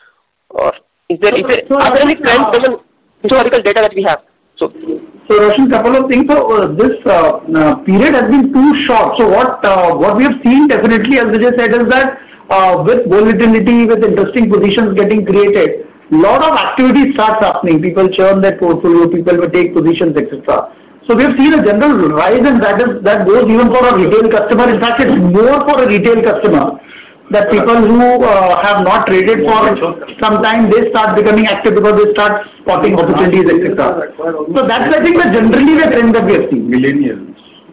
or is there, is there, are there any trends based on historical data that we have? So, so Roshan, couple of things. So uh, this uh, uh, period has been too short. So what uh, what we have seen definitely, as Vijay said, is that uh, with volatility, with interesting positions getting created, lot of activity starts happening. People churn their portfolio, people will take positions, et cetera. So we have seen a general rise, and that is that goes even for a retail customer. In fact, it's more for a retail customer. That people who uh, have not traded for some time, they start becoming active because they start spotting opportunities, et cetera. So that's, I think, the generally the trend that we have seen. Millennials.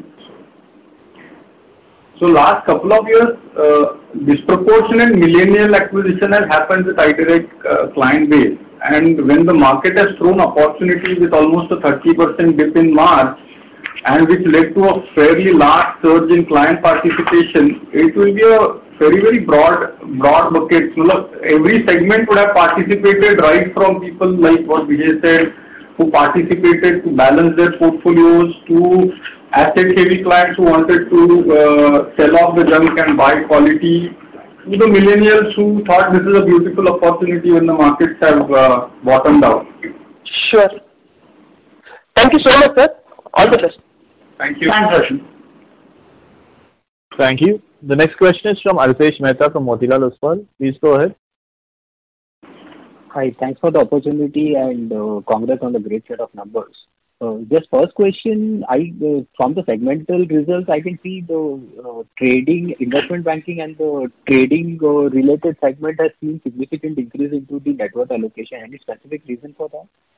So last couple of years, uh, disproportionate millennial acquisition has happened with iDirect uh, client base. And when the market has thrown opportunity with almost a thirty percent dip in March, and which led to a fairly large surge in client participation, it will be a very, very broad, broad bucket. Every segment would have participated, right from people like what Vijay said, who participated to balance their portfolios, to asset-heavy clients who wanted to uh, sell off the junk and buy quality, to the millennials who thought this is a beautiful opportunity when the markets have uh, bottomed out. Sure. Thank you so much, sir. All the best. Thank you. Thanks, Roshan. Thank you. The next question is from Alpesh Mehta from Motilal Oswal. Please go ahead. Hi, thanks for the opportunity and uh, congrats on the great set of numbers. Uh, just first question, I uh, from the segmental results, I can see the uh, trading, investment banking and the trading uh, related segment has seen significant increase into the net worth allocation. Any specific reason for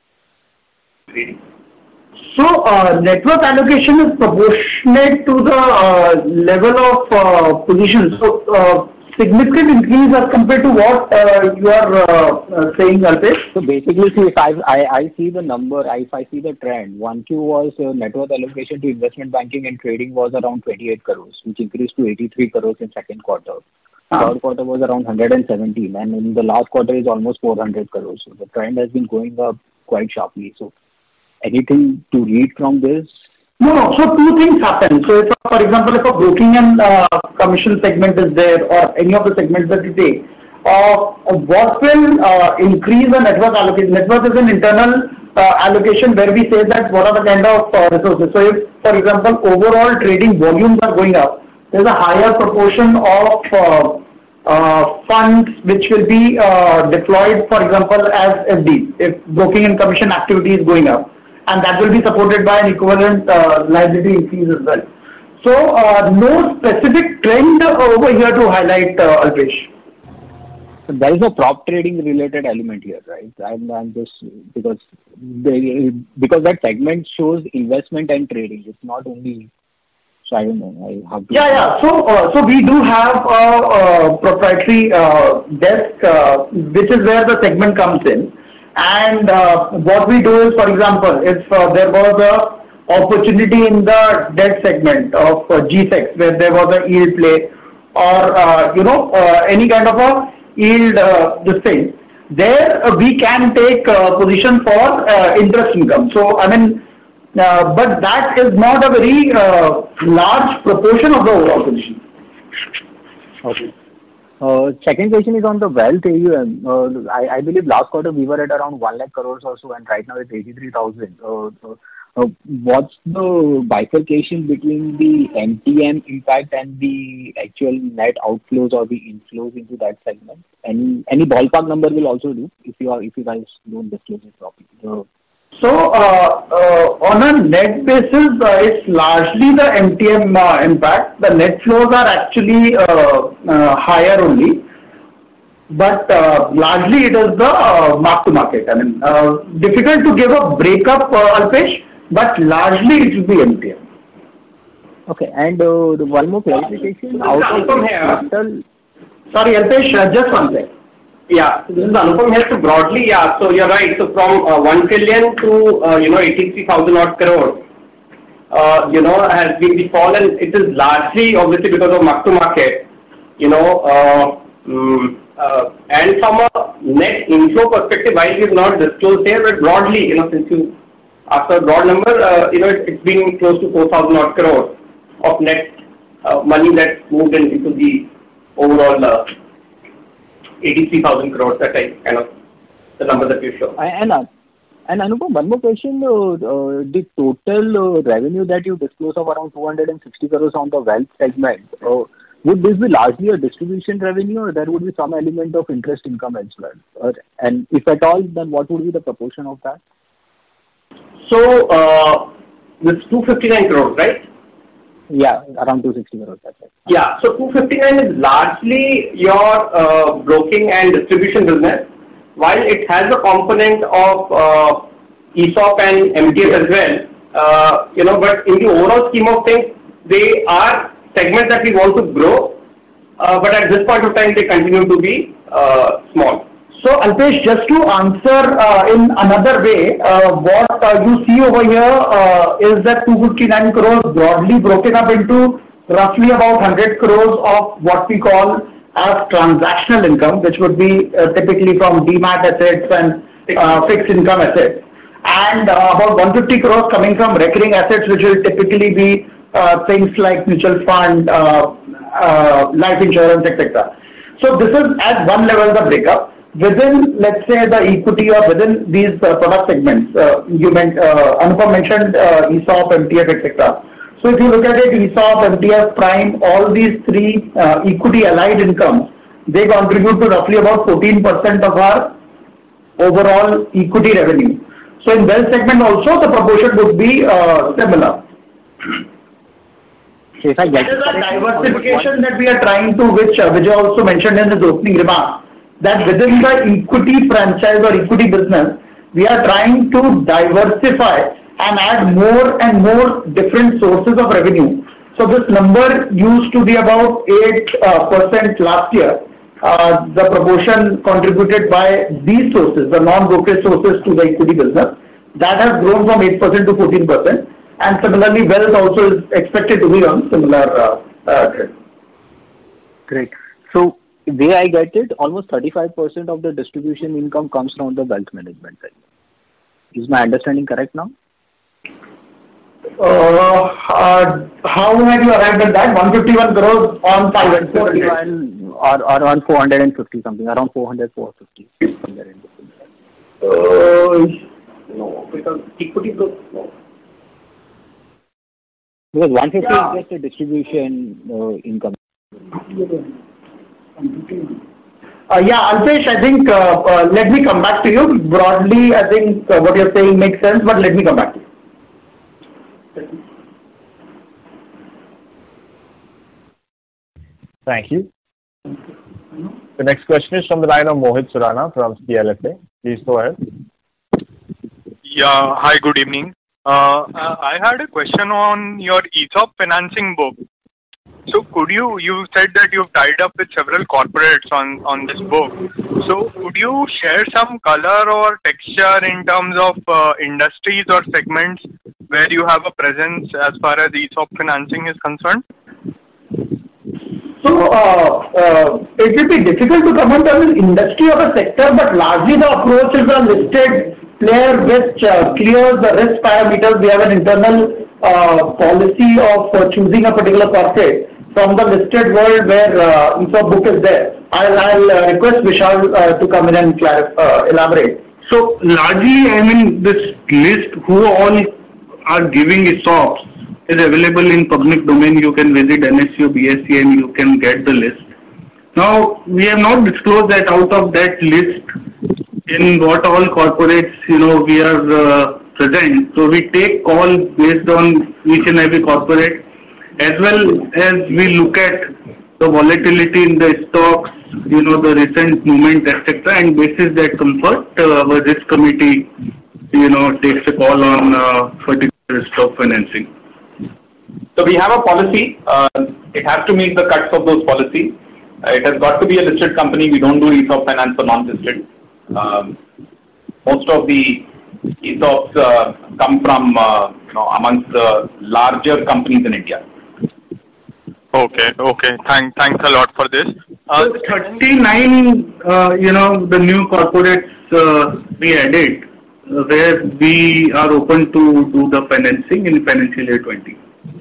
that? So, uh, net worth allocation is proportionate to the uh, level of uh, position. So, uh, significant increase as compared to what uh, you are uh, uh, saying, Alpesh? So, basically, see, if I, I, I see the number, if I see the trend, one Q was uh, net worth allocation to investment banking and trading was around twenty-eight crores, which increased to eighty-three crores in second quarter. Ah. Third quarter was around one hundred seventeen, and in the last quarter is almost four hundred crores. So, the trend has been going up quite sharply. So, anything to read from this? No, no. So two things happen. So, if, for example, if a broking and uh, commission segment is there, or any of the segments that you take, uh, what will uh, increase the net worth allocation? Net worth is an internal uh, allocation where we say that what are the kind of uh, resources. So, if, for example, overall trading volumes are going up, there's a higher proportion of uh, uh, funds which will be uh, deployed, for example, as F D, if broking and commission activity is going up. And that will be supported by an equivalent uh, liability increase as well. So, uh, no specific trend over here to highlight, uh, Alpesh. So there is no prop trading related element here, right? I'm, I'm just because they, because that segment shows investment and trading. It's not only. So I don't know. I have to. Yeah, yeah. So, uh, so we do have a, a proprietary uh, desk, uh, which is where the segment comes in. And uh, what we do is, for example, if uh, there was a opportunity in the debt segment of uh, G SEX where there was a yield play, or uh, you know uh, any kind of a yield uh, this thing, there uh, we can take uh, position for uh, interest income. So I mean, uh, but that is not a very uh, large proportion of the overall position. Okay. Uh, second question is on the wealth A U M. Uh, I, I believe last quarter we were at around one lakh crores or so, and right now it's eighty-three thousand. Uh, uh, uh, what's the bifurcation between the M T M impact and the actual net outflows or the inflows into that segment? Any any ballpark number will also do if you are if you guys don't disclose it properly. Uh, So, uh, uh, on a net basis, uh, it's largely the M T M uh, impact. The net flows are actually uh, uh, higher only, but uh, largely it is the uh, mark to market. I mean, uh, difficult to give a breakup, uh, Alpesh, but largely it will be M T M. Okay, and uh, the one more clarification. Out of total, sorry, Alpesh, uh, just one second. Yeah, so this is Anupam here. So broadly, yeah, so you're right. So from uh, one trillion to, uh, you know, eighty-three thousand odd crores, uh, you know, has been the fall, and it is largely obviously because of mark to market, you know, uh, um, uh, and from a net inflow perspective, while we have not disclosed here, but broadly, you know, since you asked a broad number, uh, you know, it, it's been close to four thousand odd crores of net uh, money that moved in, into the overall uh, eighty-three thousand crores, that I kind of the number that you show. And uh, and Anupam, one more question. Uh, uh, the total uh, revenue that you disclose of around two hundred sixty crores on the wealth segment, uh, would this be largely a distribution revenue, or there would be some element of interest income as well? Or, and if at all, then what would be the proportion of that? So uh, this two hundred fifty-nine crores, right? Yeah, around two hundred sixty crores. That's right. Yeah, so two hundred fifty-nine is largely your uh, broking and distribution business, while it has a component of uh, E S O P and M T F as well. Uh, you know, but in the overall scheme of things, they are segments that we want to grow, uh, but at this point of time, they continue to be uh, small. So, Alpesh, just to answer uh, in another way, uh, what uh, you see over here uh, is that two hundred fifty-nine crores broadly broken up into roughly about one hundred crores of what we call as transactional income, which would be uh, typically from demat assets and uh, fixed income assets, and uh, about one hundred fifty crores coming from recurring assets, which will typically be uh, things like mutual fund, uh, uh, life insurance, et cetera. So, this is at one level the breakup. Within, let's say, the equity or within these uh, product segments, uh, you meant, uh, Anupam mentioned uh, E S O P, M T F, et cetera. So if you look at it, E S O P, M T F, Prime, all these three uh, equity allied incomes, they contribute to roughly about fourteen percent of our overall equity revenue. So in wealth segment also, the proportion would be uh, similar. So if I get it is a diversification that we are trying to, which uh, Vijay also mentioned in his opening remarks, that within the equity franchise or equity business, we are trying to diversify and add more and more different sources of revenue. So this number used to be about eight percent uh, last year. Uh, the proportion contributed by these sources, the non-brokerage sources to the equity business, that has grown from eight percent to fourteen percent. And similarly, wealth also is expected to be on similar uh, uh, trend. Great. So, the way I get it, almost thirty-five percent of the distribution income comes from the wealth management side. Is my understanding correct now? Uh, uh, how have you arrived at that? one hundred fifty-one crores on five hundred forty-one or, or around four hundred fifty something, around four hundred, four fifty. Uh, no, because equity growth, no. Because one hundred fifty yeah. is just a distribution uh, income. Uh, yeah, Alpesh, I think, uh, uh, let me come back to you. Broadly, I think uh, what you're saying makes sense, but let me come back to you. Thank you. The next question is from the line of Mohit Surana from C L S A. Please go ahead. Yeah, hi, good evening. Uh, I had a question on your E S O P financing book. So could you, you said that you've tied up with several corporates on, on this book. So could you share some color or texture in terms of uh, industries or segments where you have a presence as far as E S O P financing is concerned? So, uh, uh, it will be difficult to comment on an industry or a sector, but largely the approaches are listed player which uh, clears the risk parameters. We have an internal uh, policy of uh, choosing a particular corporate from the listed world where uh, ESOP book is there. I'll, I'll uh, request Vishal uh, to come in and clarify, uh, elaborate. So largely, I mean, this list who all are giving ESOPs is available in public domain. You can visit N S E O, B S E and you can get the list. Now, we have not disclosed that out of that list in what all corporates, you know, we are uh, present. So we take call based on each and every corporate, as well as we look at the volatility in the stocks, you know, the recent movement, et cetera. And basis that comfort, uh, our risk committee, you know, takes a call on uh, particular stock financing. So we have a policy. Uh, it has to meet the cuts of those policies. Uh, it has got to be a listed company. We don't do ESOP finance for non-listed. Um, most of the ESOPs uh, come from uh, you know, amongst the larger companies in India. Okay, okay. Thank, thanks a lot for this. Uh, so thirty-nine, uh, you know, the new corporates uh, we added, uh, where we are open to do the financing in financial year twenty.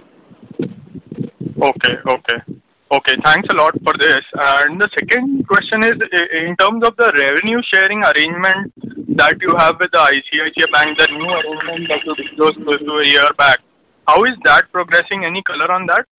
Okay, okay. Okay, thanks a lot for this. And the second question is, in terms of the revenue sharing arrangement that you have with the I C I C I Bank, the new arrangement that you disclosed close to a year back, how is that progressing? Any color on that?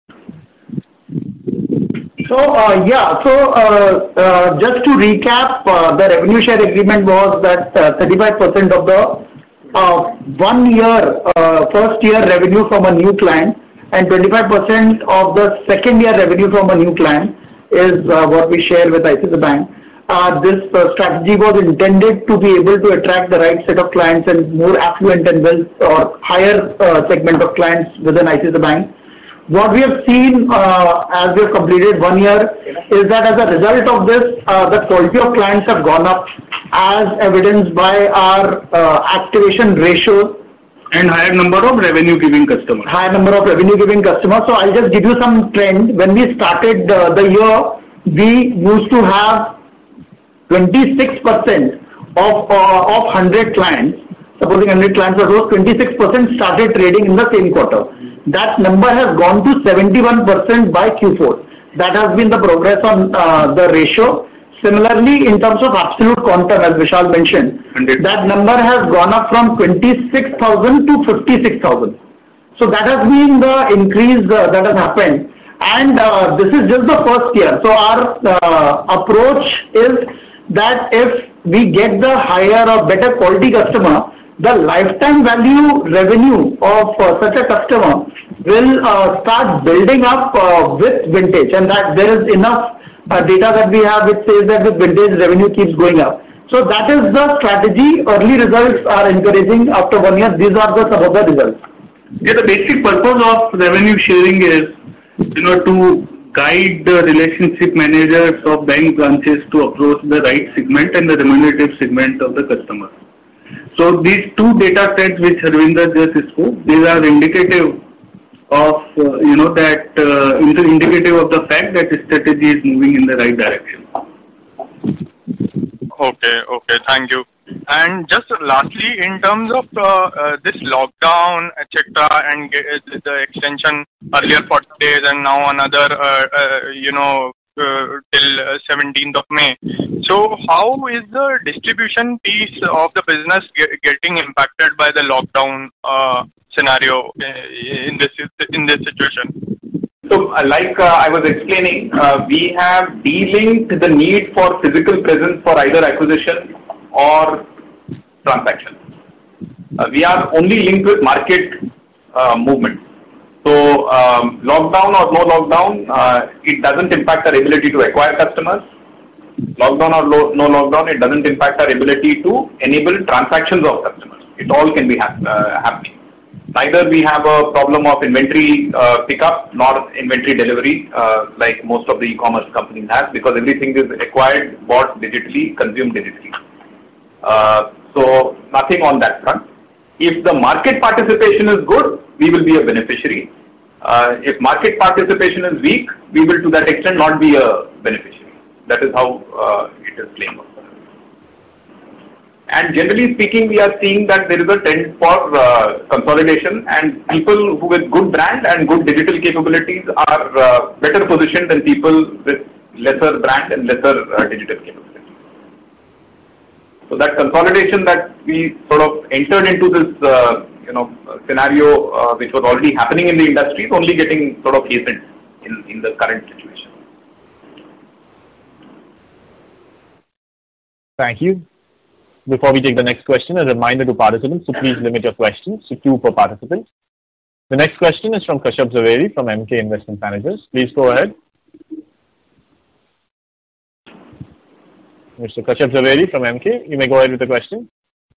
So, uh, yeah, so uh, uh, just to recap, uh, the revenue share agreement was that uh, thirty-five percent of the uh, one year, uh, first year revenue from a new client and twenty-five percent of the second year revenue from a new client is uh, what we share with I C I C I Bank. Uh, this uh, strategy was intended to be able to attract the right set of clients and more affluent and wealth or higher uh, segment of clients within I C I C I Bank. What we have seen uh, as we have completed one year is that as a result of this, uh, the quality of clients have gone up as evidenced by our uh, activation ratios. And higher number of revenue giving customers. Higher number of revenue giving customers. So I'll just give you some trend. When we started uh, the year, we used to have twenty-six percent of, uh, of one hundred clients. Supposing one hundred clients are those, twenty-six percent started trading in the same quarter. That number has gone to seventy-one percent by Q four. That has been the progress on uh, the ratio. Similarly, in terms of absolute quantum, as Vishal mentioned, that number has gone up from twenty-six thousand to fifty-six thousand. So that has been the increase uh, that has happened. And uh, this is just the first year. So our uh, approach is that if we get the higher or better quality customer, the lifetime value revenue of uh, such a customer will uh, start building up uh, with vintage, and that there is enough uh, data that we have which says that with vintage revenue keeps going up. So that is the strategy. Early results are encouraging. After one year, these are the some of the results. Yeah, the basic purpose of revenue sharing is, you know, to guide the relationship managers of bank branches to approach the right segment and the remunerative segment of the customer. So these two data sets which Harvinder just spoke, these are indicative of, uh, you know, that uh, indicative of the fact that the strategy is moving in the right direction. Okay, okay, thank you. And just lastly, in terms of uh, uh, this lockdown, et cetera, and uh, the extension earlier forty days and now another, uh, uh, you know, uh, till seventeenth of May. So how is the distribution piece of the business get, getting impacted by the lockdown uh, scenario in this in this situation? So, uh, like uh, I was explaining, uh, we have de-linked the need for physical presence for either acquisition or transaction. Uh, we are only linked with market uh, movement. So, um, lockdown or no lockdown, uh, it doesn't impact our ability to acquire customers. Lockdown or lo no lockdown, it doesn't impact our ability to enable transactions of customers. It all can be hap uh, happening. Neither we have a problem of inventory uh, pickup nor inventory delivery uh, like most of the e-commerce companies have, because everything is acquired, bought digitally, consumed digitally. Uh, so nothing on that front. If the market participation is good, we will be a beneficiary. Uh, if market participation is weak, we will to that extent not be a beneficiary. That is how uh, it is playing out. And generally speaking, we are seeing that there is a trend for uh, consolidation, and people who with good brand and good digital capabilities are uh, better positioned than people with lesser brand and lesser uh, digital capabilities. So that consolidation that we sort of entered into this uh, you know scenario, uh, which was already happening in the industry, is only getting sort of hastened in, in the current situation. Thank you. Before we take the next question, a reminder to participants to please limit your questions to two per participant. The next question is from Kashyap Zaveri from M K Investment Managers. Please go ahead. Mister Kashyap Zaveri from M K, you may go ahead with the question.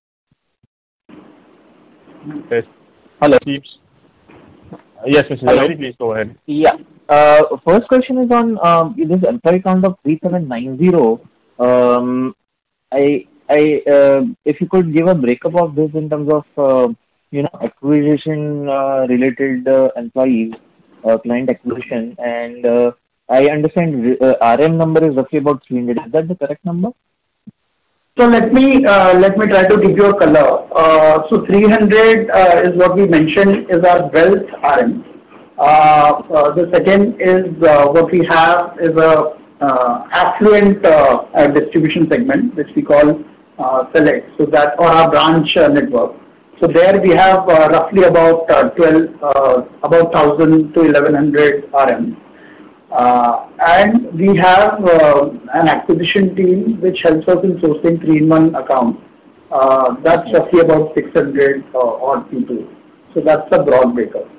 Yes. Hello. Yes, Mister Hello. Zaveri, please go ahead. Yeah. Uh, first question is on um, this employee count of three seven nine zero. Um, I, I, uh, if you could give a breakup of this in terms of, uh, you know, acquisition uh, related uh, employees, uh, client acquisition, and uh, I understand uh, R M number is roughly about three hundred. Is that the correct number? So let me uh, let me try to give you a color. Uh, so three hundred uh, is what we mentioned is our wealth R M. Uh, uh, the second is uh, what we have is a uh, affluent uh, uh, distribution segment, which we call uh, Select. So that or our branch uh, network. So there we have uh, roughly about uh, twelve, uh, about thousand to eleven hundred R Ms. Uh, and we have uh, an acquisition team which helps us in sourcing three in one accounts. Uh, that's roughly about six hundred uh, odd people. So that's the broad breakup.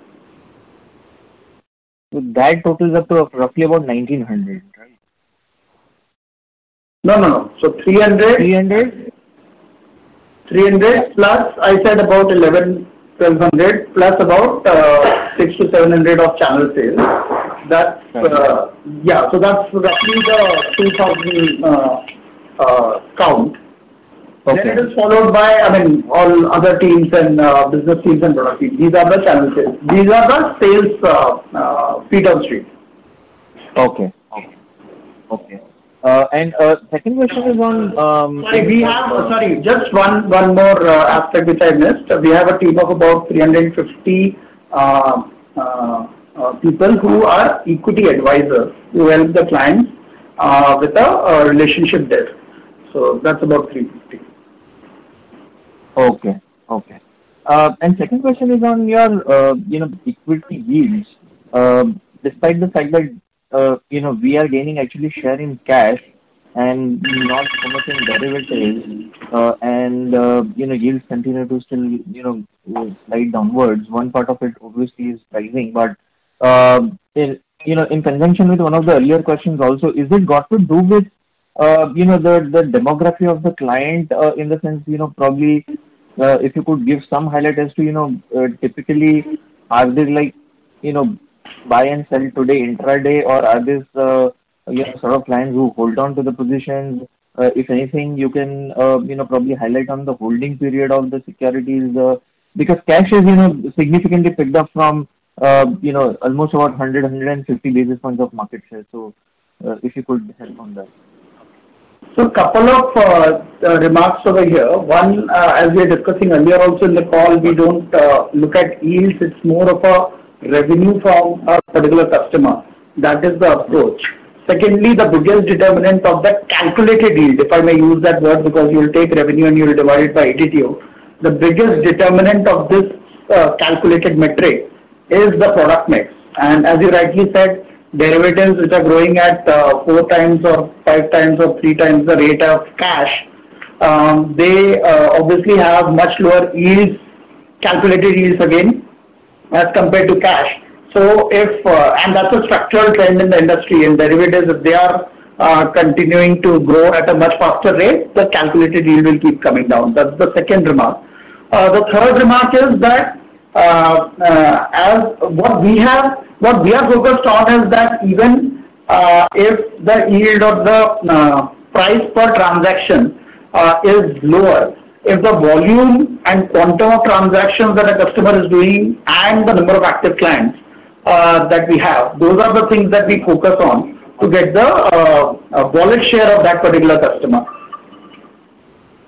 So that totals up to roughly about nineteen hundred, right? No, no, no. So three hundred. three hundred? three hundred plus, I said about eleven, twelve hundred plus about uh, six to seven hundred of channel sales. That's, uh, yeah, so that's roughly the two thousand uh, uh, count. Okay. Then it is followed by, I mean, all other teams and uh, business teams and product teams. These are the channel sales. These are the sales uh, uh, feet on street. Okay. Okay. Okay. Uh, and uh, second question is on. Um, sorry, we have. Uh, sorry, just one one more uh, aspect which I missed. We have a team of about three hundred fifty uh, uh, uh, people who are equity advisors who help the clients uh, with a, a relationship desk. So that's about three hundred fifty. Okay. Okay. Uh, and second question is on your, uh, you know, equity yields. Uh, despite the fact that, uh, you know, we are gaining actually share in cash and not so much in derivatives, uh, and, uh, you know, yields continue to still, you know, slide downwards. One part of it obviously is pricing, but, uh, in, you know, in conjunction with one of the earlier questions also, is it got to do with, uh, you know, the, the demography of the client, uh, in the sense, you know, probably, Uh, if you could give some highlight as to, you know, uh, typically, are they like, you know, buy and sell today intraday, or are these, uh, you know, sort of clients who hold on to the positions? Uh, if anything, you can, uh, you know, probably highlight on the holding period of the securities, uh, because cash is, you know, significantly picked up from, uh, you know, almost about one hundred, one hundred fifty basis points of market share. So, uh, if you could help on that. So a couple of uh, uh, remarks over here. One, uh, as we were discussing earlier also in the call, we don't uh, look at yields. It's more of a revenue from a particular customer. That is the approach. Secondly, the biggest determinant of the calculated yield, if I may use that word, because you will take revenue and you will divide it by A D T O. The biggest determinant of this uh, calculated metric is the product mix. And as you rightly said, derivatives which are growing at uh, four times or five times or three times the rate of cash, um, they uh, obviously have much lower yields, calculated yields again, as compared to cash. So if, uh, and that's a structural trend in the industry, in derivatives, if they are uh, continuing to grow at a much faster rate, the calculated yield will keep coming down. That's the second remark. Uh, the third remark is that uh, uh, as what we have, what we are focused on is that even uh, if the yield or the uh, price per transaction uh, is lower, if the volume and quantum of transactions that a customer is doing and the number of active clients uh, that we have, those are the things that we focus on to get the uh, uh, wallet share of that particular customer.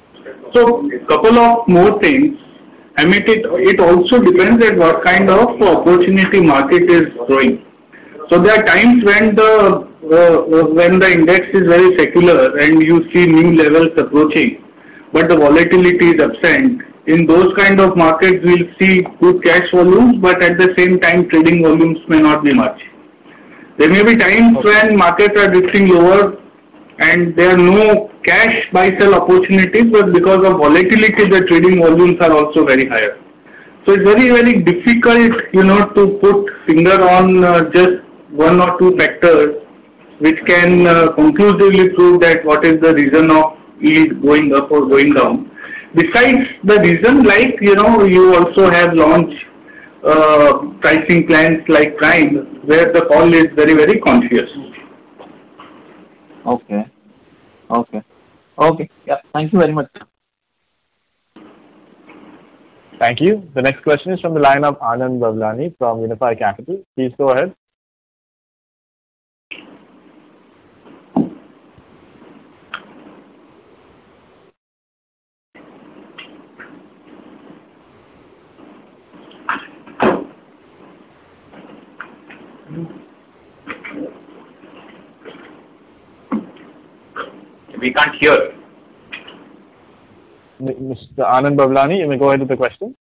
So a couple of more things. I mean, it, it also depends at what kind of opportunity market is growing. So there are times when the uh, when the index is very secular and you see new levels approaching, but the volatility is absent. In those kind of markets, we'll see good cash volumes, but at the same time, trading volumes may not be much. There may be times when markets are drifting lower and there are no cash buy-sell opportunities, but because of volatility, the trading volumes are also very higher. So it's very, very difficult, you know, to put finger on uh, just one or two factors which can uh, conclusively prove that what is the reason of yield going up or going down. Besides the reason, like, you know, you also have launched uh, pricing plans like Prime, where the call is very, very conscious. Okay. Okay. Okay. Yeah. Thank you very much. Thank you. The next question is from the line of Anand Bavlani from Unifi Capital. Please go ahead. We can't hear. Mister Anand Bavlani, you may go ahead with the question.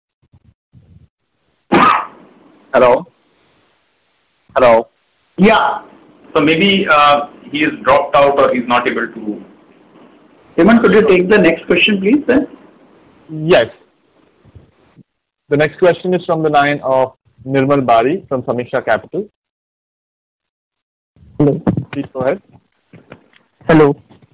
Hello? Hello? Yeah. So maybe uh, he is dropped out or he's not able to. Hemant, could you take the next question, please, then? Yes. The next question is from the line of Nirmal Bari from Samiksha Capital. Hello. Please go ahead. Hello.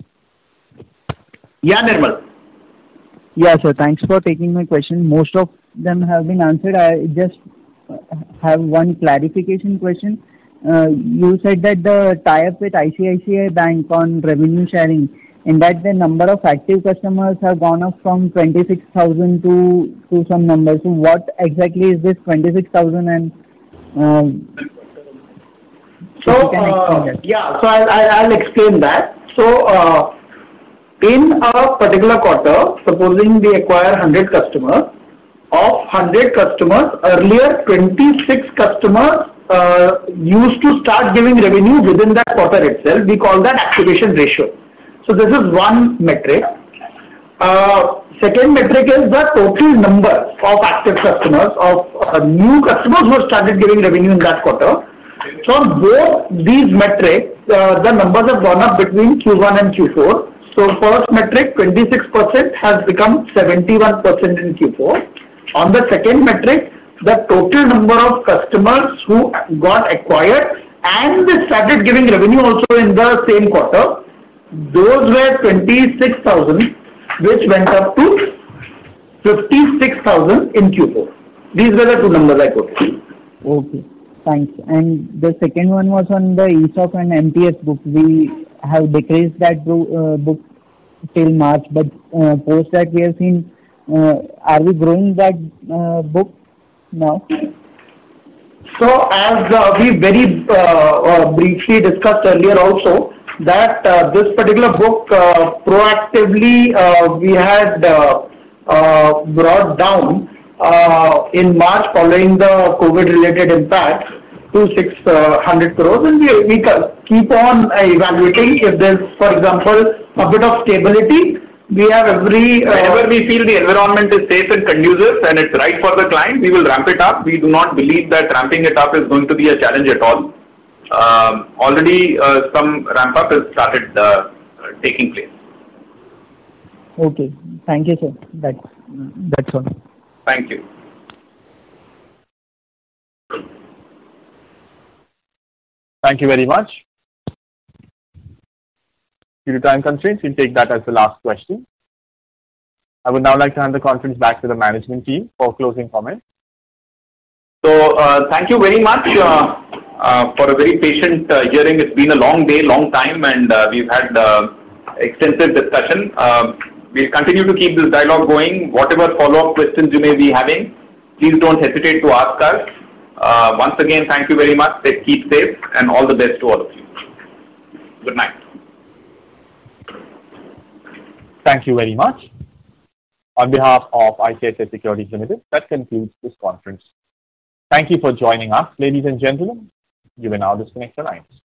Yeah, Nirmal. Yeah, sir. Thanks for taking my question. Most of them have been answered. I just have one clarification question. Uh, you said that the tie-up with I C I C I Bank on revenue sharing, and that the number of active customers have gone up from twenty-six thousand to to some number. So what exactly is this twenty-six thousand and um, So, uh, yeah, so I'll, I'll explain that. So, uh, in a particular quarter, supposing we acquire one hundred customers, of one hundred customers, earlier twenty-six customers uh, used to start giving revenue within that quarter itself. We call that activation ratio. So this is one metric. Uh, second metric is the total number of active customers, of uh, new customers who have started giving revenue in that quarter. So on both these metrics, uh, the numbers have gone up between Q one and Q four. So first metric, twenty-six percent has become seventy-one percent in Q four. On the second metric, the total number of customers who got acquired and they started giving revenue also in the same quarter, those were twenty-six thousand, which went up to fifty-six thousand in Q four. These were the two numbers I quoted. Okay, thanks. And the second one was on the E S O P and M T S book. We have decreased that uh, book till March, but uh, post that we have seen, uh, are we growing that uh, book now? So as uh, we very uh, uh, briefly discussed earlier also, that uh, this particular book uh, proactively uh, we had uh, uh, brought down uh, in March following the COVID related impact to six hundred crores, and we, we keep on uh, evaluating if there's, for example, a bit of stability. We have every... Uh, Whenever we feel the environment is safe and conducive and it's right for the client, we will ramp it up. We do not believe that ramping it up is going to be a challenge at all. Um, already uh, some ramp up has started uh, taking place. Okay, thank you, sir. That's, that's all. Thank you. Thank you very much. Due to time constraints, we'll take that as the last question. I would now like to hand the conference back to the management team for closing comments. So, uh, thank you very much uh, uh, for a very patient uh, hearing. It's been a long day, long time, and uh, we've had uh, extensive discussion. Uh, we'll continue to keep this dialogue going. Whatever follow-up questions you may be having, please don't hesitate to ask us. Uh, once again, thank you very much. Keep safe and all the best to all of you. Good night. Thank you very much. On behalf of I C I C I Securities Limited, that concludes this conference. Thank you for joining us, ladies and gentlemen. You may now disconnect your lines.